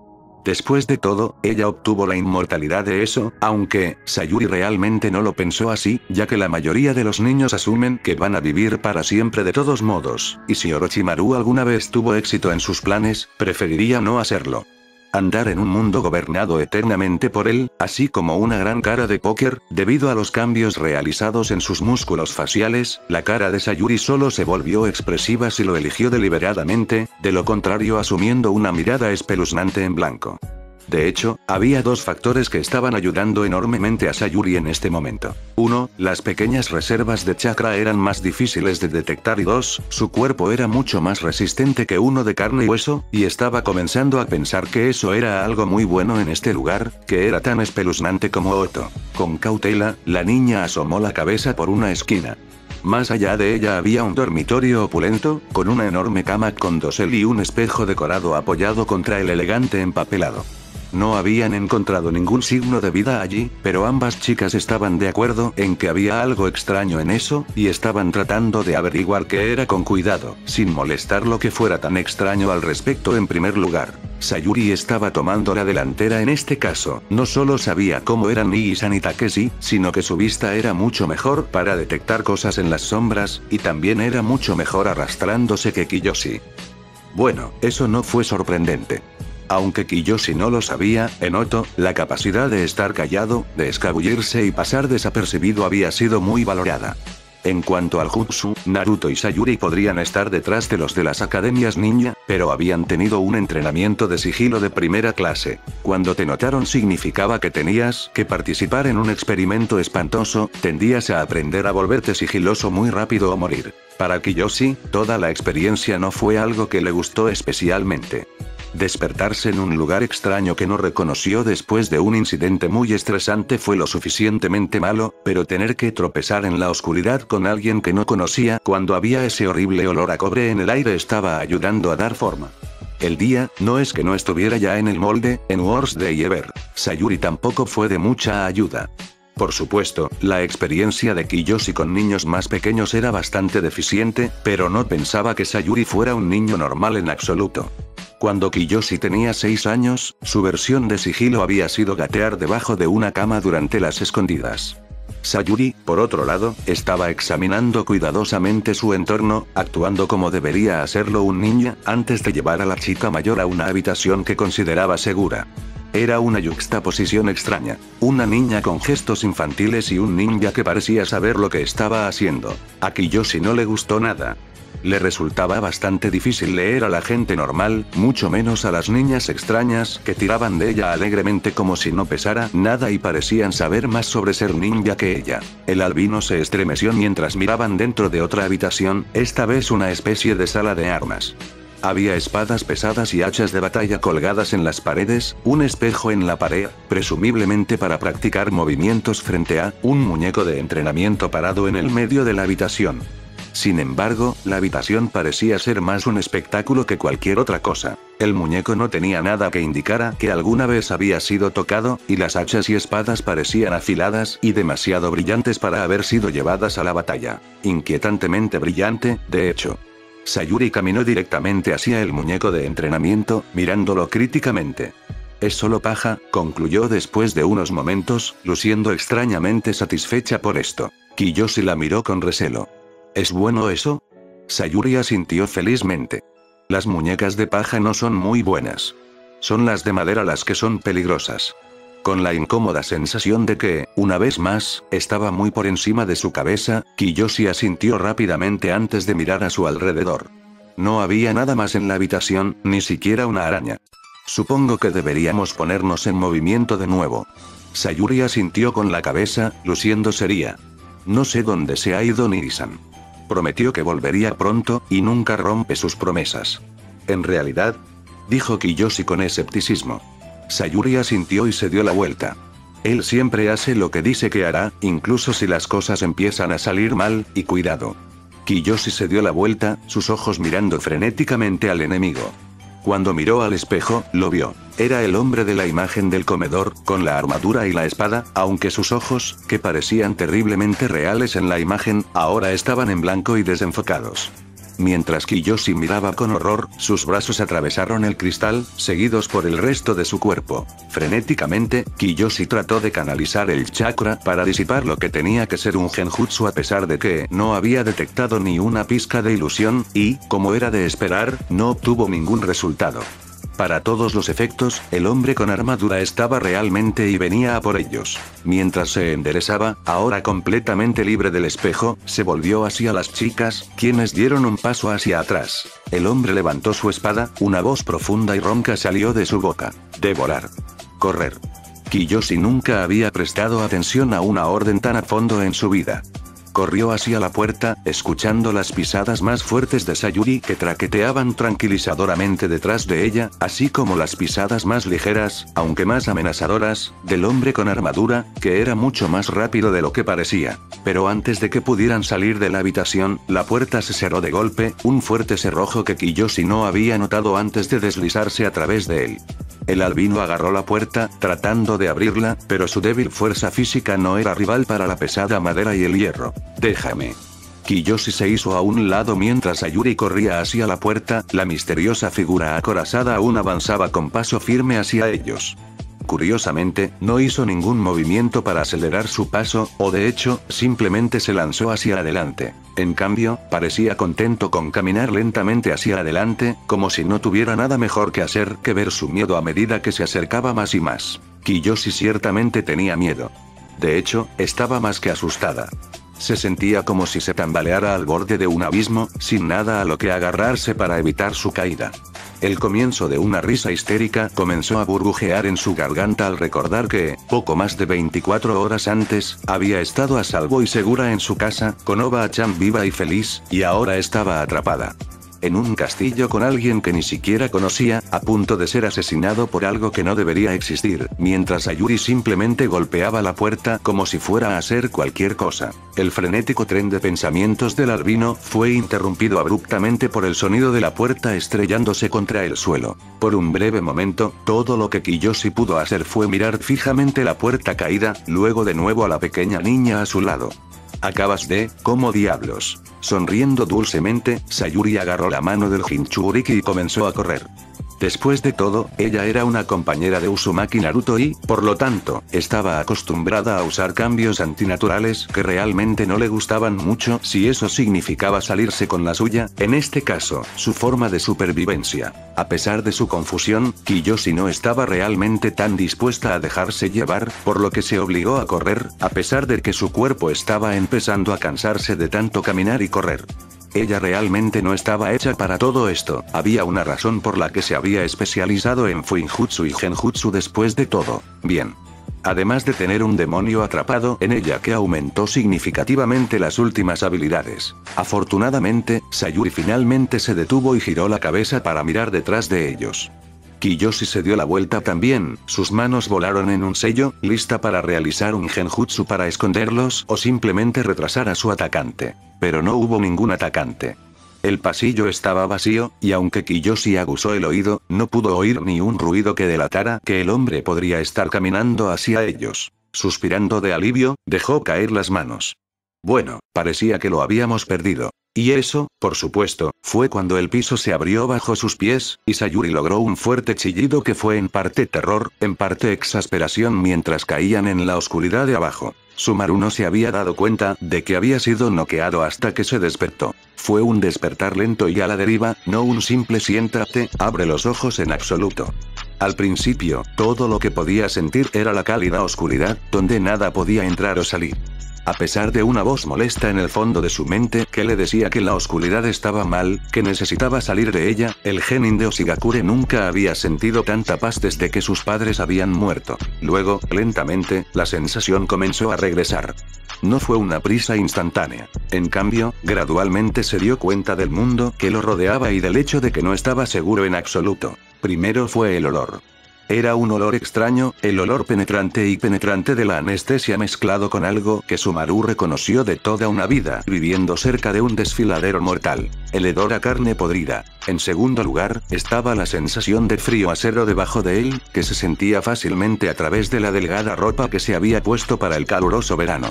Después de todo, ella obtuvo la inmortalidad de eso, aunque, Sayuri realmente no lo pensó así, ya que la mayoría de los niños asumen que van a vivir para siempre de todos modos, y si Orochimaru alguna vez tuvo éxito en sus planes, preferiría no hacerlo. Andar en un mundo gobernado eternamente por él, así como una gran cara de póker, debido a los cambios realizados en sus músculos faciales, la cara de Sayuri solo se volvió expresiva si lo eligió deliberadamente, de lo contrario asumiendo una mirada espeluznante en blanco. De hecho, había dos factores que estaban ayudando enormemente a Sayuri en este momento. Uno, las pequeñas reservas de chakra eran más difíciles de detectar y dos, su cuerpo era mucho más resistente que uno de carne y hueso, y estaba comenzando a pensar que eso era algo muy bueno en este lugar, que era tan espeluznante como Oto. Con cautela, la niña asomó la cabeza por una esquina. Más allá de ella había un dormitorio opulento, con una enorme cama con dosel y un espejo decorado apoyado contra el elegante empapelado. No habían encontrado ningún signo de vida allí, pero ambas chicas estaban de acuerdo en que había algo extraño en eso, y estaban tratando de averiguar qué era con cuidado, sin molestar lo que fuera tan extraño al respecto. En primer lugar, Sayuri estaba tomando la delantera en este caso, no solo sabía cómo eran Nii-san y Takeshi, sino que su vista era mucho mejor para detectar cosas en las sombras, y también era mucho mejor arrastrándose que Kiyoshi. Bueno, eso no fue sorprendente. Aunque Kiyoshi no lo sabía, en Oto, la capacidad de estar callado, de escabullirse y pasar desapercibido había sido muy valorada. En cuanto al jutsu, Naruto y Sayuri podrían estar detrás de los de las academias ninja, pero habían tenido un entrenamiento de sigilo de primera clase. Cuando te notaron significaba que tenías que participar en un experimento espantoso, tendías a aprender a volverte sigiloso muy rápido o morir. Para Kiyoshi, toda la experiencia no fue algo que le gustó especialmente. Despertarse en un lugar extraño que no reconoció después de un incidente muy estresante fue lo suficientemente malo, pero tener que tropezar en la oscuridad con alguien que no conocía cuando había ese horrible olor a cobre en el aire estaba ayudando a dar forma. El día, no es que no estuviera ya en el molde, en Worst Day Ever. Sayuri tampoco fue de mucha ayuda. Por supuesto, la experiencia de Kiyoshi con niños más pequeños era bastante deficiente, pero no pensaba que Sayuri fuera un niño normal en absoluto. Cuando Kiyoshi tenía seis años, su versión de sigilo había sido gatear debajo de una cama durante las escondidas. Sayuri, por otro lado, estaba examinando cuidadosamente su entorno, actuando como debería hacerlo un ninja, antes de llevar a la chica mayor a una habitación que consideraba segura. Era una yuxtaposición extraña. Una niña con gestos infantiles y un ninja que parecía saber lo que estaba haciendo. A Kiyoshi no le gustó nada. Le resultaba bastante difícil leer a la gente normal, mucho menos a las niñas extrañas que tiraban de ella alegremente como si no pesara nada y parecían saber más sobre ser ninja que ella. El albino se estremeció mientras miraban dentro de otra habitación, esta vez una especie de sala de armas. Había espadas pesadas y hachas de batalla colgadas en las paredes, un espejo en la pared, presumiblemente para practicar movimientos frente a un muñeco de entrenamiento parado en el medio de la habitación. Sin embargo, la habitación parecía ser más un espectáculo que cualquier otra cosa. El muñeco no tenía nada que indicara que alguna vez había sido tocado, y las hachas y espadas parecían afiladas y demasiado brillantes para haber sido llevadas a la batalla. Inquietantemente brillante, de hecho. Sayuri caminó directamente hacia el muñeco de entrenamiento, mirándolo críticamente. Es solo paja, concluyó después de unos momentos, luciendo extrañamente satisfecha por esto. Kiyoshi la miró con recelo. ¿Es bueno eso? Sayuri asintió felizmente. Las muñecas de paja no son muy buenas. Son las de madera las que son peligrosas. Con la incómoda sensación de que, una vez más, estaba muy por encima de su cabeza, Kiyoshi asintió rápidamente antes de mirar a su alrededor. No había nada más en la habitación, ni siquiera una araña. Supongo que deberíamos ponernos en movimiento de nuevo. Sayuri asintió con la cabeza, luciendo seria. No sé dónde se ha ido Nii-san. Prometió que volvería pronto, y nunca rompe sus promesas. En realidad, dijo Kiyoshi con escepticismo. Sayuri asintió y se dio la vuelta. Él siempre hace lo que dice que hará, incluso si las cosas empiezan a salir mal, y cuidado. Kiyoshi se dio la vuelta, sus ojos mirando frenéticamente al enemigo. Cuando miró al espejo, lo vio. Era el hombre de la imagen del comedor, con la armadura y la espada, aunque sus ojos, que parecían terriblemente reales en la imagen, ahora estaban en blanco y desenfocados. Mientras Kiyoshi miraba con horror, sus brazos atravesaron el cristal, seguidos por el resto de su cuerpo. Frenéticamente, Kiyoshi trató de canalizar el chakra para disipar lo que tenía que ser un genjutsu a pesar de que no había detectado ni una pizca de ilusión, y, como era de esperar, no obtuvo ningún resultado. Para todos los efectos, el hombre con armadura estaba realmente y venía a por ellos. Mientras se enderezaba, ahora completamente libre del espejo, se volvió hacia las chicas, quienes dieron un paso hacia atrás. El hombre levantó su espada, una voz profunda y ronca salió de su boca. Devorar. Correr. Kiyoshi nunca había prestado atención a una orden tan a fondo en su vida. Corrió hacia la puerta, escuchando las pisadas más fuertes de Sayuri que traqueteaban tranquilizadoramente detrás de ella, así como las pisadas más ligeras, aunque más amenazadoras, del hombre con armadura, que era mucho más rápido de lo que parecía. Pero antes de que pudieran salir de la habitación, la puerta se cerró de golpe, un fuerte cerrojo que Kiyoshi no había notado antes de deslizarse a través de él. El albino agarró la puerta, tratando de abrirla, pero su débil fuerza física no era rival para la pesada madera y el hierro. Déjame. Kiyoshi se hizo a un lado mientras Sayuri corría hacia la puerta, la misteriosa figura acorazada aún avanzaba con paso firme hacia ellos. Curiosamente, no hizo ningún movimiento para acelerar su paso, o de hecho, simplemente se lanzó hacia adelante. En cambio, parecía contento con caminar lentamente hacia adelante, como si no tuviera nada mejor que hacer que ver su miedo a medida que se acercaba más y más. Kiyoshi ciertamente tenía miedo. De hecho, estaba más que asustada. Se sentía como si se tambaleara al borde de un abismo, sin nada a lo que agarrarse para evitar su caída. El comienzo de una risa histérica comenzó a burbujear en su garganta al recordar que, poco más de veinticuatro horas antes, había estado a salvo y segura en su casa, con Oba-chan viva y feliz, y ahora estaba atrapada en un castillo con alguien que ni siquiera conocía, a punto de ser asesinado por algo que no debería existir, mientras Ayuri simplemente golpeaba la puerta como si fuera a hacer cualquier cosa. El frenético tren de pensamientos del albino fue interrumpido abruptamente por el sonido de la puerta estrellándose contra el suelo. Por un breve momento, todo lo que Kiyoshi pudo hacer fue mirar fijamente la puerta caída, luego de nuevo a la pequeña niña a su lado. Acabas de, ¿cómo diablos? Sonriendo dulcemente, Sayuri agarró la mano del Jinchuriki y comenzó a correr. Después de todo, ella era una compañera de Uzumaki Naruto y, por lo tanto, estaba acostumbrada a usar cambios antinaturales que realmente no le gustaban mucho si eso significaba salirse con la suya, en este caso, su forma de supervivencia. A pesar de su confusión, Kiyoshi no estaba realmente tan dispuesta a dejarse llevar, por lo que se obligó a correr, a pesar de que su cuerpo estaba empezando a cansarse de tanto caminar y correr. Ella realmente no estaba hecha para todo esto, había una razón por la que se había especializado en Fuinjutsu y Genjutsu después de todo. Bien. Además de tener un demonio atrapado en ella que aumentó significativamente las últimas habilidades. Afortunadamente, Sayuri finalmente se detuvo y giró la cabeza para mirar detrás de ellos. Kiyoshi se dio la vuelta también, sus manos volaron en un sello, lista para realizar un genjutsu para esconderlos o simplemente retrasar a su atacante. Pero no hubo ningún atacante. El pasillo estaba vacío, y aunque Kiyoshi aguzó el oído, no pudo oír ni un ruido que delatara que el hombre podría estar caminando hacia ellos. Suspirando de alivio, dejó caer las manos. Bueno, parecía que lo habíamos perdido. Y eso, por supuesto, fue cuando el piso se abrió bajo sus pies, y Sayuri logró un fuerte chillido que fue en parte terror, en parte exasperación mientras caían en la oscuridad de abajo. Sumaru no se había dado cuenta de que había sido noqueado hasta que se despertó. Fue un despertar lento y a la deriva, no un simple siéntate, abre los ojos en absoluto. Al principio, todo lo que podía sentir era la cálida oscuridad, donde nada podía entrar o salir. A pesar de una voz molesta en el fondo de su mente que le decía que la oscuridad estaba mal, que necesitaba salir de ella, el genin de Oshigakure nunca había sentido tanta paz desde que sus padres habían muerto. Luego, lentamente, la sensación comenzó a regresar. No fue una prisa instantánea. En cambio, gradualmente se dio cuenta del mundo que lo rodeaba y del hecho de que no estaba seguro en absoluto. Primero fue el olor. Era un olor extraño, el olor penetrante y penetrante de la anestesia mezclado con algo que Sumaru reconoció de toda una vida viviendo cerca de un desfiladero mortal. El hedor a carne podrida. En segundo lugar, estaba la sensación de frío acero debajo de él, que se sentía fácilmente a través de la delgada ropa que se había puesto para el caluroso verano.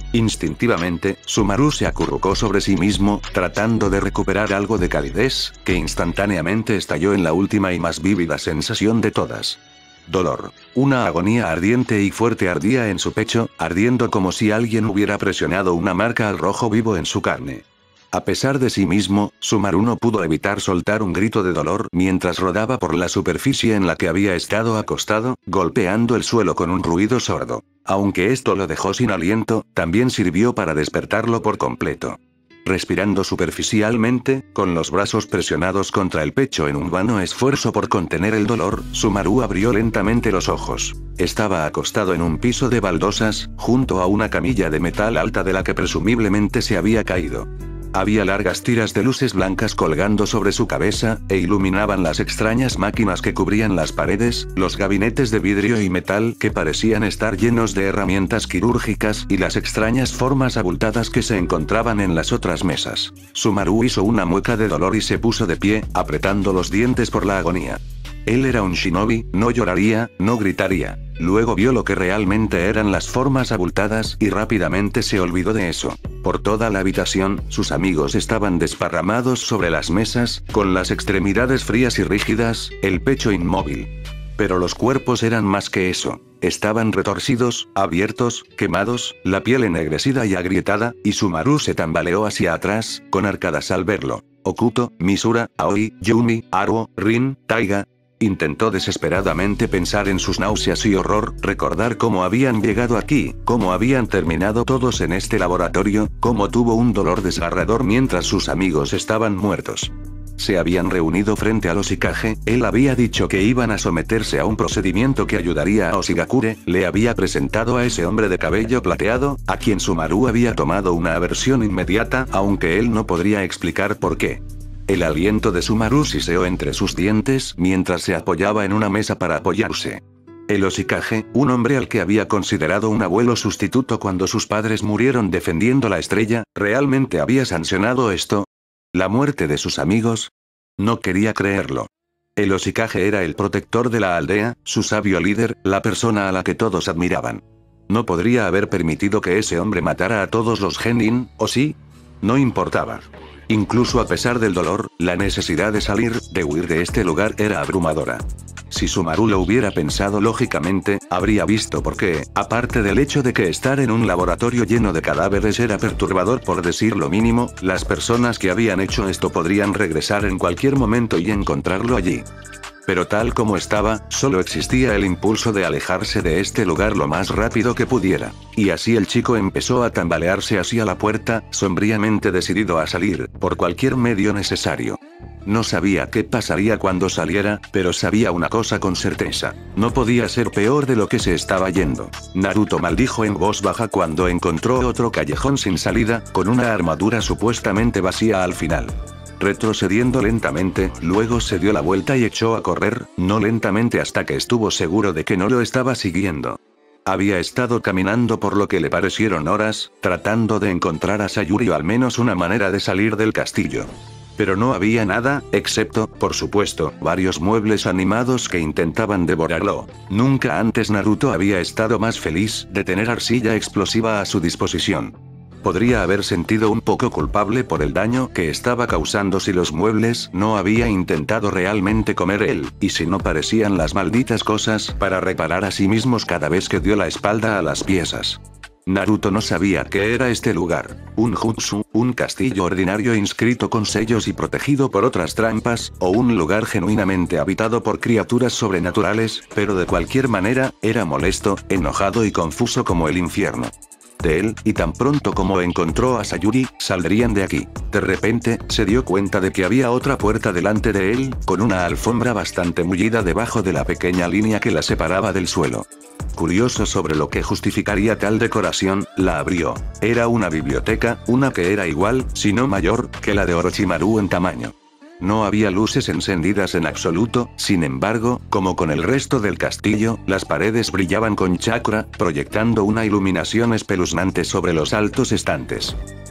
Instintivamente, Sumaru se acurrucó sobre sí mismo, tratando de recuperar algo de calidez, que instantáneamente estalló en la última y más vívida sensación de todas. Dolor. Una agonía ardiente y fuerte ardía en su pecho, ardiendo como si alguien hubiera presionado una marca al rojo vivo en su carne. A pesar de sí mismo, Sumaru no pudo evitar soltar un grito de dolor mientras rodaba por la superficie en la que había estado acostado, golpeando el suelo con un ruido sordo. Aunque esto lo dejó sin aliento, también sirvió para despertarlo por completo. Respirando superficialmente, con los brazos presionados contra el pecho en un vano esfuerzo por contener el dolor, Sumaru abrió lentamente los ojos. Estaba acostado en un piso de baldosas, junto a una camilla de metal alta de la que presumiblemente se había caído. Había largas tiras de luces blancas colgando sobre su cabeza, e iluminaban las extrañas máquinas que cubrían las paredes, los gabinetes de vidrio y metal que parecían estar llenos de herramientas quirúrgicas y las extrañas formas abultadas que se encontraban en las otras mesas. Sumaru hizo una mueca de dolor y se puso de pie, apretando los dientes por la agonía. Él era un shinobi, no lloraría, no gritaría. Luego vio lo que realmente eran las formas abultadas y rápidamente se olvidó de eso. Por toda la habitación, sus amigos estaban desparramados sobre las mesas, con las extremidades frías y rígidas, el pecho inmóvil. Pero los cuerpos eran más que eso. Estaban retorcidos, abiertos, quemados, la piel ennegrecida y agrietada, y Sumaru se tambaleó hacia atrás, con arcadas al verlo. Okuto, Misura, Aoi, Yumi, Haruo, Rin, Taiga. Intentó desesperadamente pensar en sus náuseas y horror, recordar cómo habían llegado aquí, cómo habían terminado todos en este laboratorio, cómo tuvo un dolor desgarrador mientras sus amigos estaban muertos. Se habían reunido frente a Hoshikage, él había dicho que iban a someterse a un procedimiento que ayudaría a Hoshigakure, le había presentado a ese hombre de cabello plateado, a quien Sumaru había tomado una aversión inmediata, aunque él no podría explicar por qué. El aliento de Sumaru siseó entre sus dientes mientras se apoyaba en una mesa para apoyarse. El Hoshikage, un hombre al que había considerado un abuelo sustituto cuando sus padres murieron defendiendo la estrella, ¿realmente había sancionado esto? ¿La muerte de sus amigos? No quería creerlo. El Hoshikage era el protector de la aldea, su sabio líder, la persona a la que todos admiraban. No podría haber permitido que ese hombre matara a todos los genin, ¿o sí? No importaba. Incluso a pesar del dolor, la necesidad de salir, de huir de este lugar era abrumadora. Si Sumaru lo hubiera pensado lógicamente, habría visto por qué, aparte del hecho de que estar en un laboratorio lleno de cadáveres era perturbador por decir lo mínimo, las personas que habían hecho esto podrían regresar en cualquier momento y encontrarlo allí. Pero tal como estaba, solo existía el impulso de alejarse de este lugar lo más rápido que pudiera. Y así el chico empezó a tambalearse hacia la puerta, sombríamente decidido a salir, por cualquier medio necesario. No sabía qué pasaría cuando saliera, pero sabía una cosa con certeza. No podía ser peor de lo que se estaba yendo. Naruto maldijo en voz baja cuando encontró otro callejón sin salida, con una armadura supuestamente vacía al final. Retrocediendo lentamente, luego se dio la vuelta y echó a correr, no lentamente hasta que estuvo seguro de que no lo estaba siguiendo. Había estado caminando por lo que le parecieron horas, tratando de encontrar a Sayuri o al menos una manera de salir del castillo. Pero no había nada, excepto, por supuesto, varios muebles animados que intentaban devorarlo. Nunca antes Naruto había estado más feliz de tener arcilla explosiva a su disposición. Podría haber sentido un poco culpable por el daño que estaba causando si los muebles no había intentado realmente comer él, y si no parecían las malditas cosas para reparar a sí mismos cada vez que dio la espalda a las piezas. Naruto no sabía qué era este lugar, un jutsu, un castillo ordinario inscrito con sellos y protegido por otras trampas, o un lugar genuinamente habitado por criaturas sobrenaturales, pero de cualquier manera, era molesto, enojado y confuso como el infierno. De él, y tan pronto como encontró a Sayuri, saldrían de aquí. De repente, se dio cuenta de que había otra puerta delante de él, con una alfombra bastante mullida debajo de la pequeña línea que la separaba del suelo. Curioso sobre lo que justificaría tal decoración, la abrió. Era una biblioteca, una que era igual, si no mayor, que la de Orochimaru en tamaño. No había luces encendidas en absoluto, sin embargo, como con el resto del castillo, las paredes brillaban con chakra, proyectando una iluminación espeluznante sobre los altos estantes.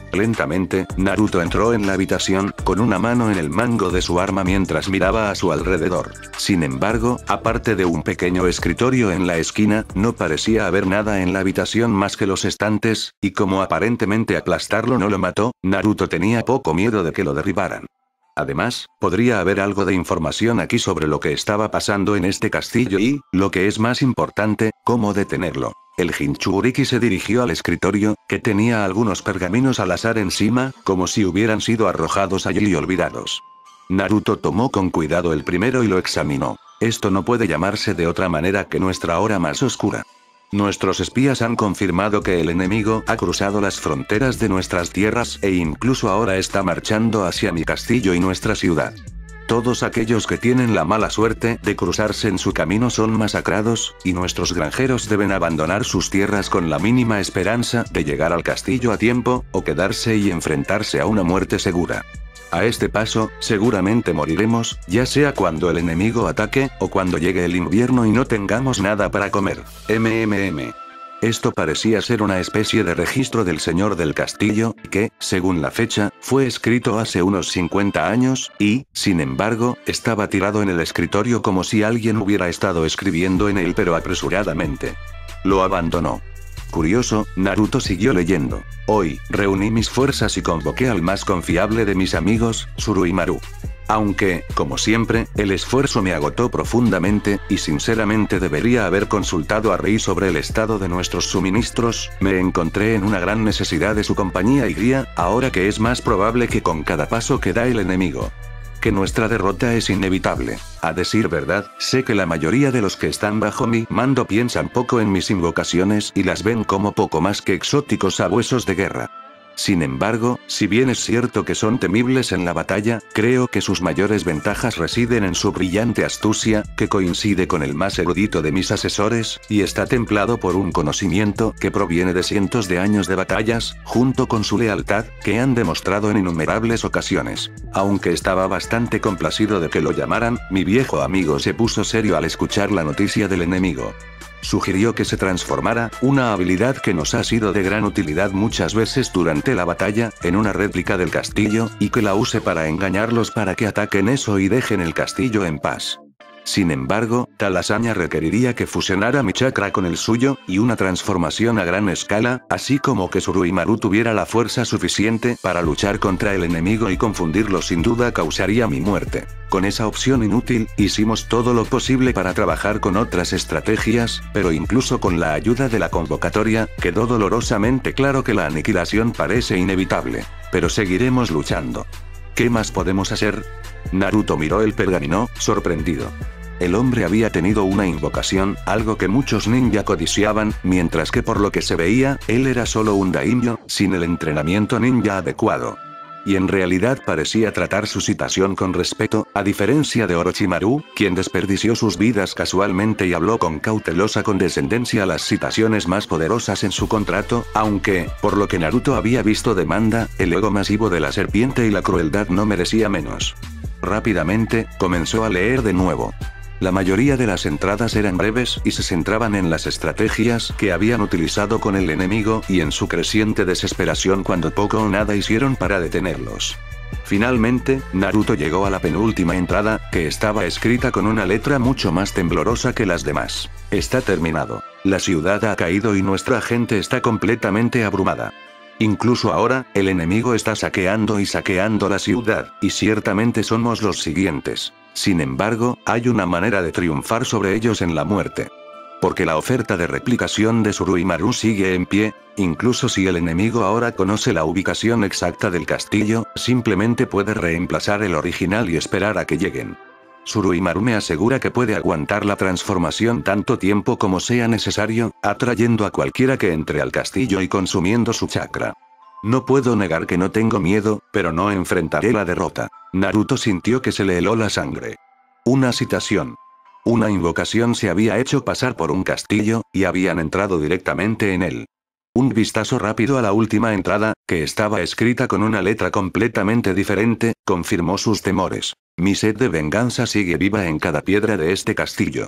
Lentamente, Naruto entró en la habitación, con una mano en el mango de su arma mientras miraba a su alrededor. Sin embargo, aparte de un pequeño escritorio en la esquina, no parecía haber nada en la habitación más que los estantes, y como aparentemente aplastarlo no lo mató, Naruto tenía poco miedo de que lo derribaran. Además, podría haber algo de información aquí sobre lo que estaba pasando en este castillo y, lo que es más importante, cómo detenerlo. El Jinchuriki se dirigió al escritorio, que tenía algunos pergaminos al azar encima, como si hubieran sido arrojados allí y olvidados. Naruto tomó con cuidado el primero y lo examinó. Esto no puede llamarse de otra manera que nuestra hora más oscura. Nuestros espías han confirmado que el enemigo ha cruzado las fronteras de nuestras tierras e incluso ahora está marchando hacia mi castillo y nuestra ciudad. Todos aquellos que tienen la mala suerte de cruzarse en su camino son masacrados, y nuestros granjeros deben abandonar sus tierras con la mínima esperanza de llegar al castillo a tiempo, o quedarse y enfrentarse a una muerte segura. A este paso, seguramente moriremos, ya sea cuando el enemigo ataque, o cuando llegue el invierno y no tengamos nada para comer. mmm. Esto parecía ser una especie de registro del señor del castillo, que, según la fecha, fue escrito hace unos cincuenta años, y, sin embargo, estaba tirado en el escritorio como si alguien hubiera estado escribiendo en él pero apresuradamente. Lo abandonó. Curioso, Naruto siguió leyendo. Hoy, reuní mis fuerzas y convoqué al más confiable de mis amigos, Tsuruimaru. Aunque, como siempre, el esfuerzo me agotó profundamente, y sinceramente debería haber consultado a Rei sobre el estado de nuestros suministros, me encontré en una gran necesidad de su compañía y guía, ahora que es más probable que con cada paso que da el enemigo. Que nuestra derrota es inevitable. A decir verdad, sé que la mayoría de los que están bajo mi mando piensan poco en mis invocaciones y las ven como poco más que exóticos sabuesos de guerra. Sin embargo, si bien es cierto que son temibles en la batalla, creo que sus mayores ventajas residen en su brillante astucia, que coincide con el más erudito de mis asesores, y está templado por un conocimiento que proviene de cientos de años de batallas, junto con su lealtad, que han demostrado en innumerables ocasiones. Aunque estaba bastante complacido de que lo llamaran, mi viejo amigo se puso serio al escuchar la noticia del enemigo. Sugirió que se transformara, una habilidad que nos ha sido de gran utilidad muchas veces durante la batalla, en una réplica del castillo, y que la use para engañarlos para que ataquen eso y dejen el castillo en paz. Sin embargo, tal hazaña requeriría que fusionara mi chakra con el suyo, y una transformación a gran escala, así como que Tsuruimaru tuviera la fuerza suficiente para luchar contra el enemigo y confundirlo sin duda causaría mi muerte. Con esa opción inútil, hicimos todo lo posible para trabajar con otras estrategias, pero incluso con la ayuda de la convocatoria, quedó dolorosamente claro que la aniquilación parece inevitable. Pero seguiremos luchando. ¿Qué más podemos hacer? Naruto miró el pergamino, sorprendido. El hombre había tenido una invocación, algo que muchos ninja codiciaban, mientras que por lo que se veía, él era solo un daimyo, sin el entrenamiento ninja adecuado. Y en realidad parecía tratar su situación con respeto, a diferencia de Orochimaru, quien desperdició sus vidas casualmente y habló con cautelosa condescendencia las citaciones más poderosas en su contrato, aunque, por lo que Naruto había visto de Manda, el ego masivo de la serpiente y la crueldad no merecía menos. Rápidamente, comenzó a leer de nuevo. La mayoría de las entradas eran breves y se centraban en las estrategias que habían utilizado con el enemigo y en su creciente desesperación cuando poco o nada hicieron para detenerlos. Finalmente, Naruto llegó a la penúltima entrada, que estaba escrita con una letra mucho más temblorosa que las demás. Está terminado. La ciudad ha caído y nuestra gente está completamente abrumada. Incluso ahora, el enemigo está saqueando y saqueando la ciudad, y ciertamente somos los siguientes. Sin embargo, hay una manera de triunfar sobre ellos en la muerte. Porque la oferta de replicación de Tsuruimaru sigue en pie, incluso si el enemigo ahora conoce la ubicación exacta del castillo, simplemente puede reemplazar el original y esperar a que lleguen. Tsuruimaru me asegura que puede aguantar la transformación tanto tiempo como sea necesario, atrayendo a cualquiera que entre al castillo y consumiendo su chakra. No puedo negar que no tengo miedo, pero no enfrentaré la derrota. Naruto sintió que se le heló la sangre. Una citación. Una invocación se había hecho pasar por un castillo, y habían entrado directamente en él. Un vistazo rápido a la última entrada, que estaba escrita con una letra completamente diferente, confirmó sus temores. Mi sed de venganza sigue viva en cada piedra de este castillo.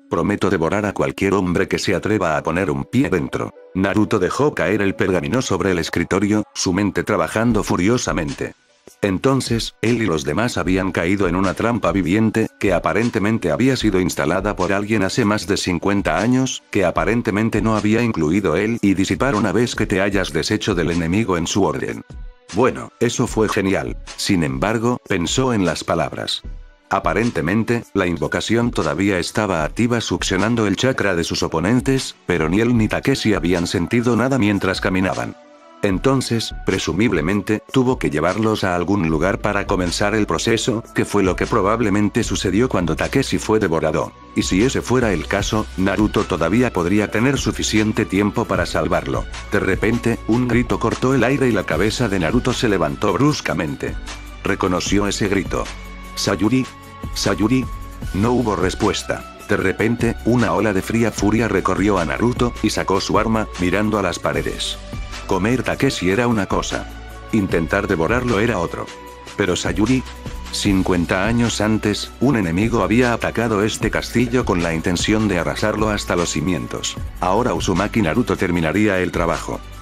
Prometo devorar a cualquier hombre que se atreva a poner un pie dentro. Naruto dejó caer el pergamino sobre el escritorio, su mente trabajando furiosamente. Entonces, él y los demás habían caído en una trampa viviente, que aparentemente había sido instalada por alguien hace más de cincuenta años, que aparentemente no había incluido él y disipar una vez que te hayas deshecho del enemigo en su orden. Bueno, eso fue genial. Sin embargo, pensó en las palabras. Aparentemente, la invocación todavía estaba activa succionando el chakra de sus oponentes, pero ni él ni Takeshi habían sentido nada mientras caminaban. Entonces, presumiblemente, tuvo que llevarlos a algún lugar para comenzar el proceso, que fue lo que probablemente sucedió cuando Takeshi fue devorado. Y si ese fuera el caso, Naruto todavía podría tener suficiente tiempo para salvarlo. De repente, un grito cortó el aire y la cabeza de Naruto se levantó bruscamente. Reconoció ese grito. ¿Sayuri? ¿Sayuri? No hubo respuesta. De repente, una ola de fría furia recorrió a Naruto, y sacó su arma, mirando a las paredes. Comer Takeshi era una cosa. Intentar devorarlo era otro. Pero Sayuri... cincuenta años antes, un enemigo había atacado este castillo con la intención de arrasarlo hasta los cimientos. Ahora Uzumaki Naruto terminaría el trabajo.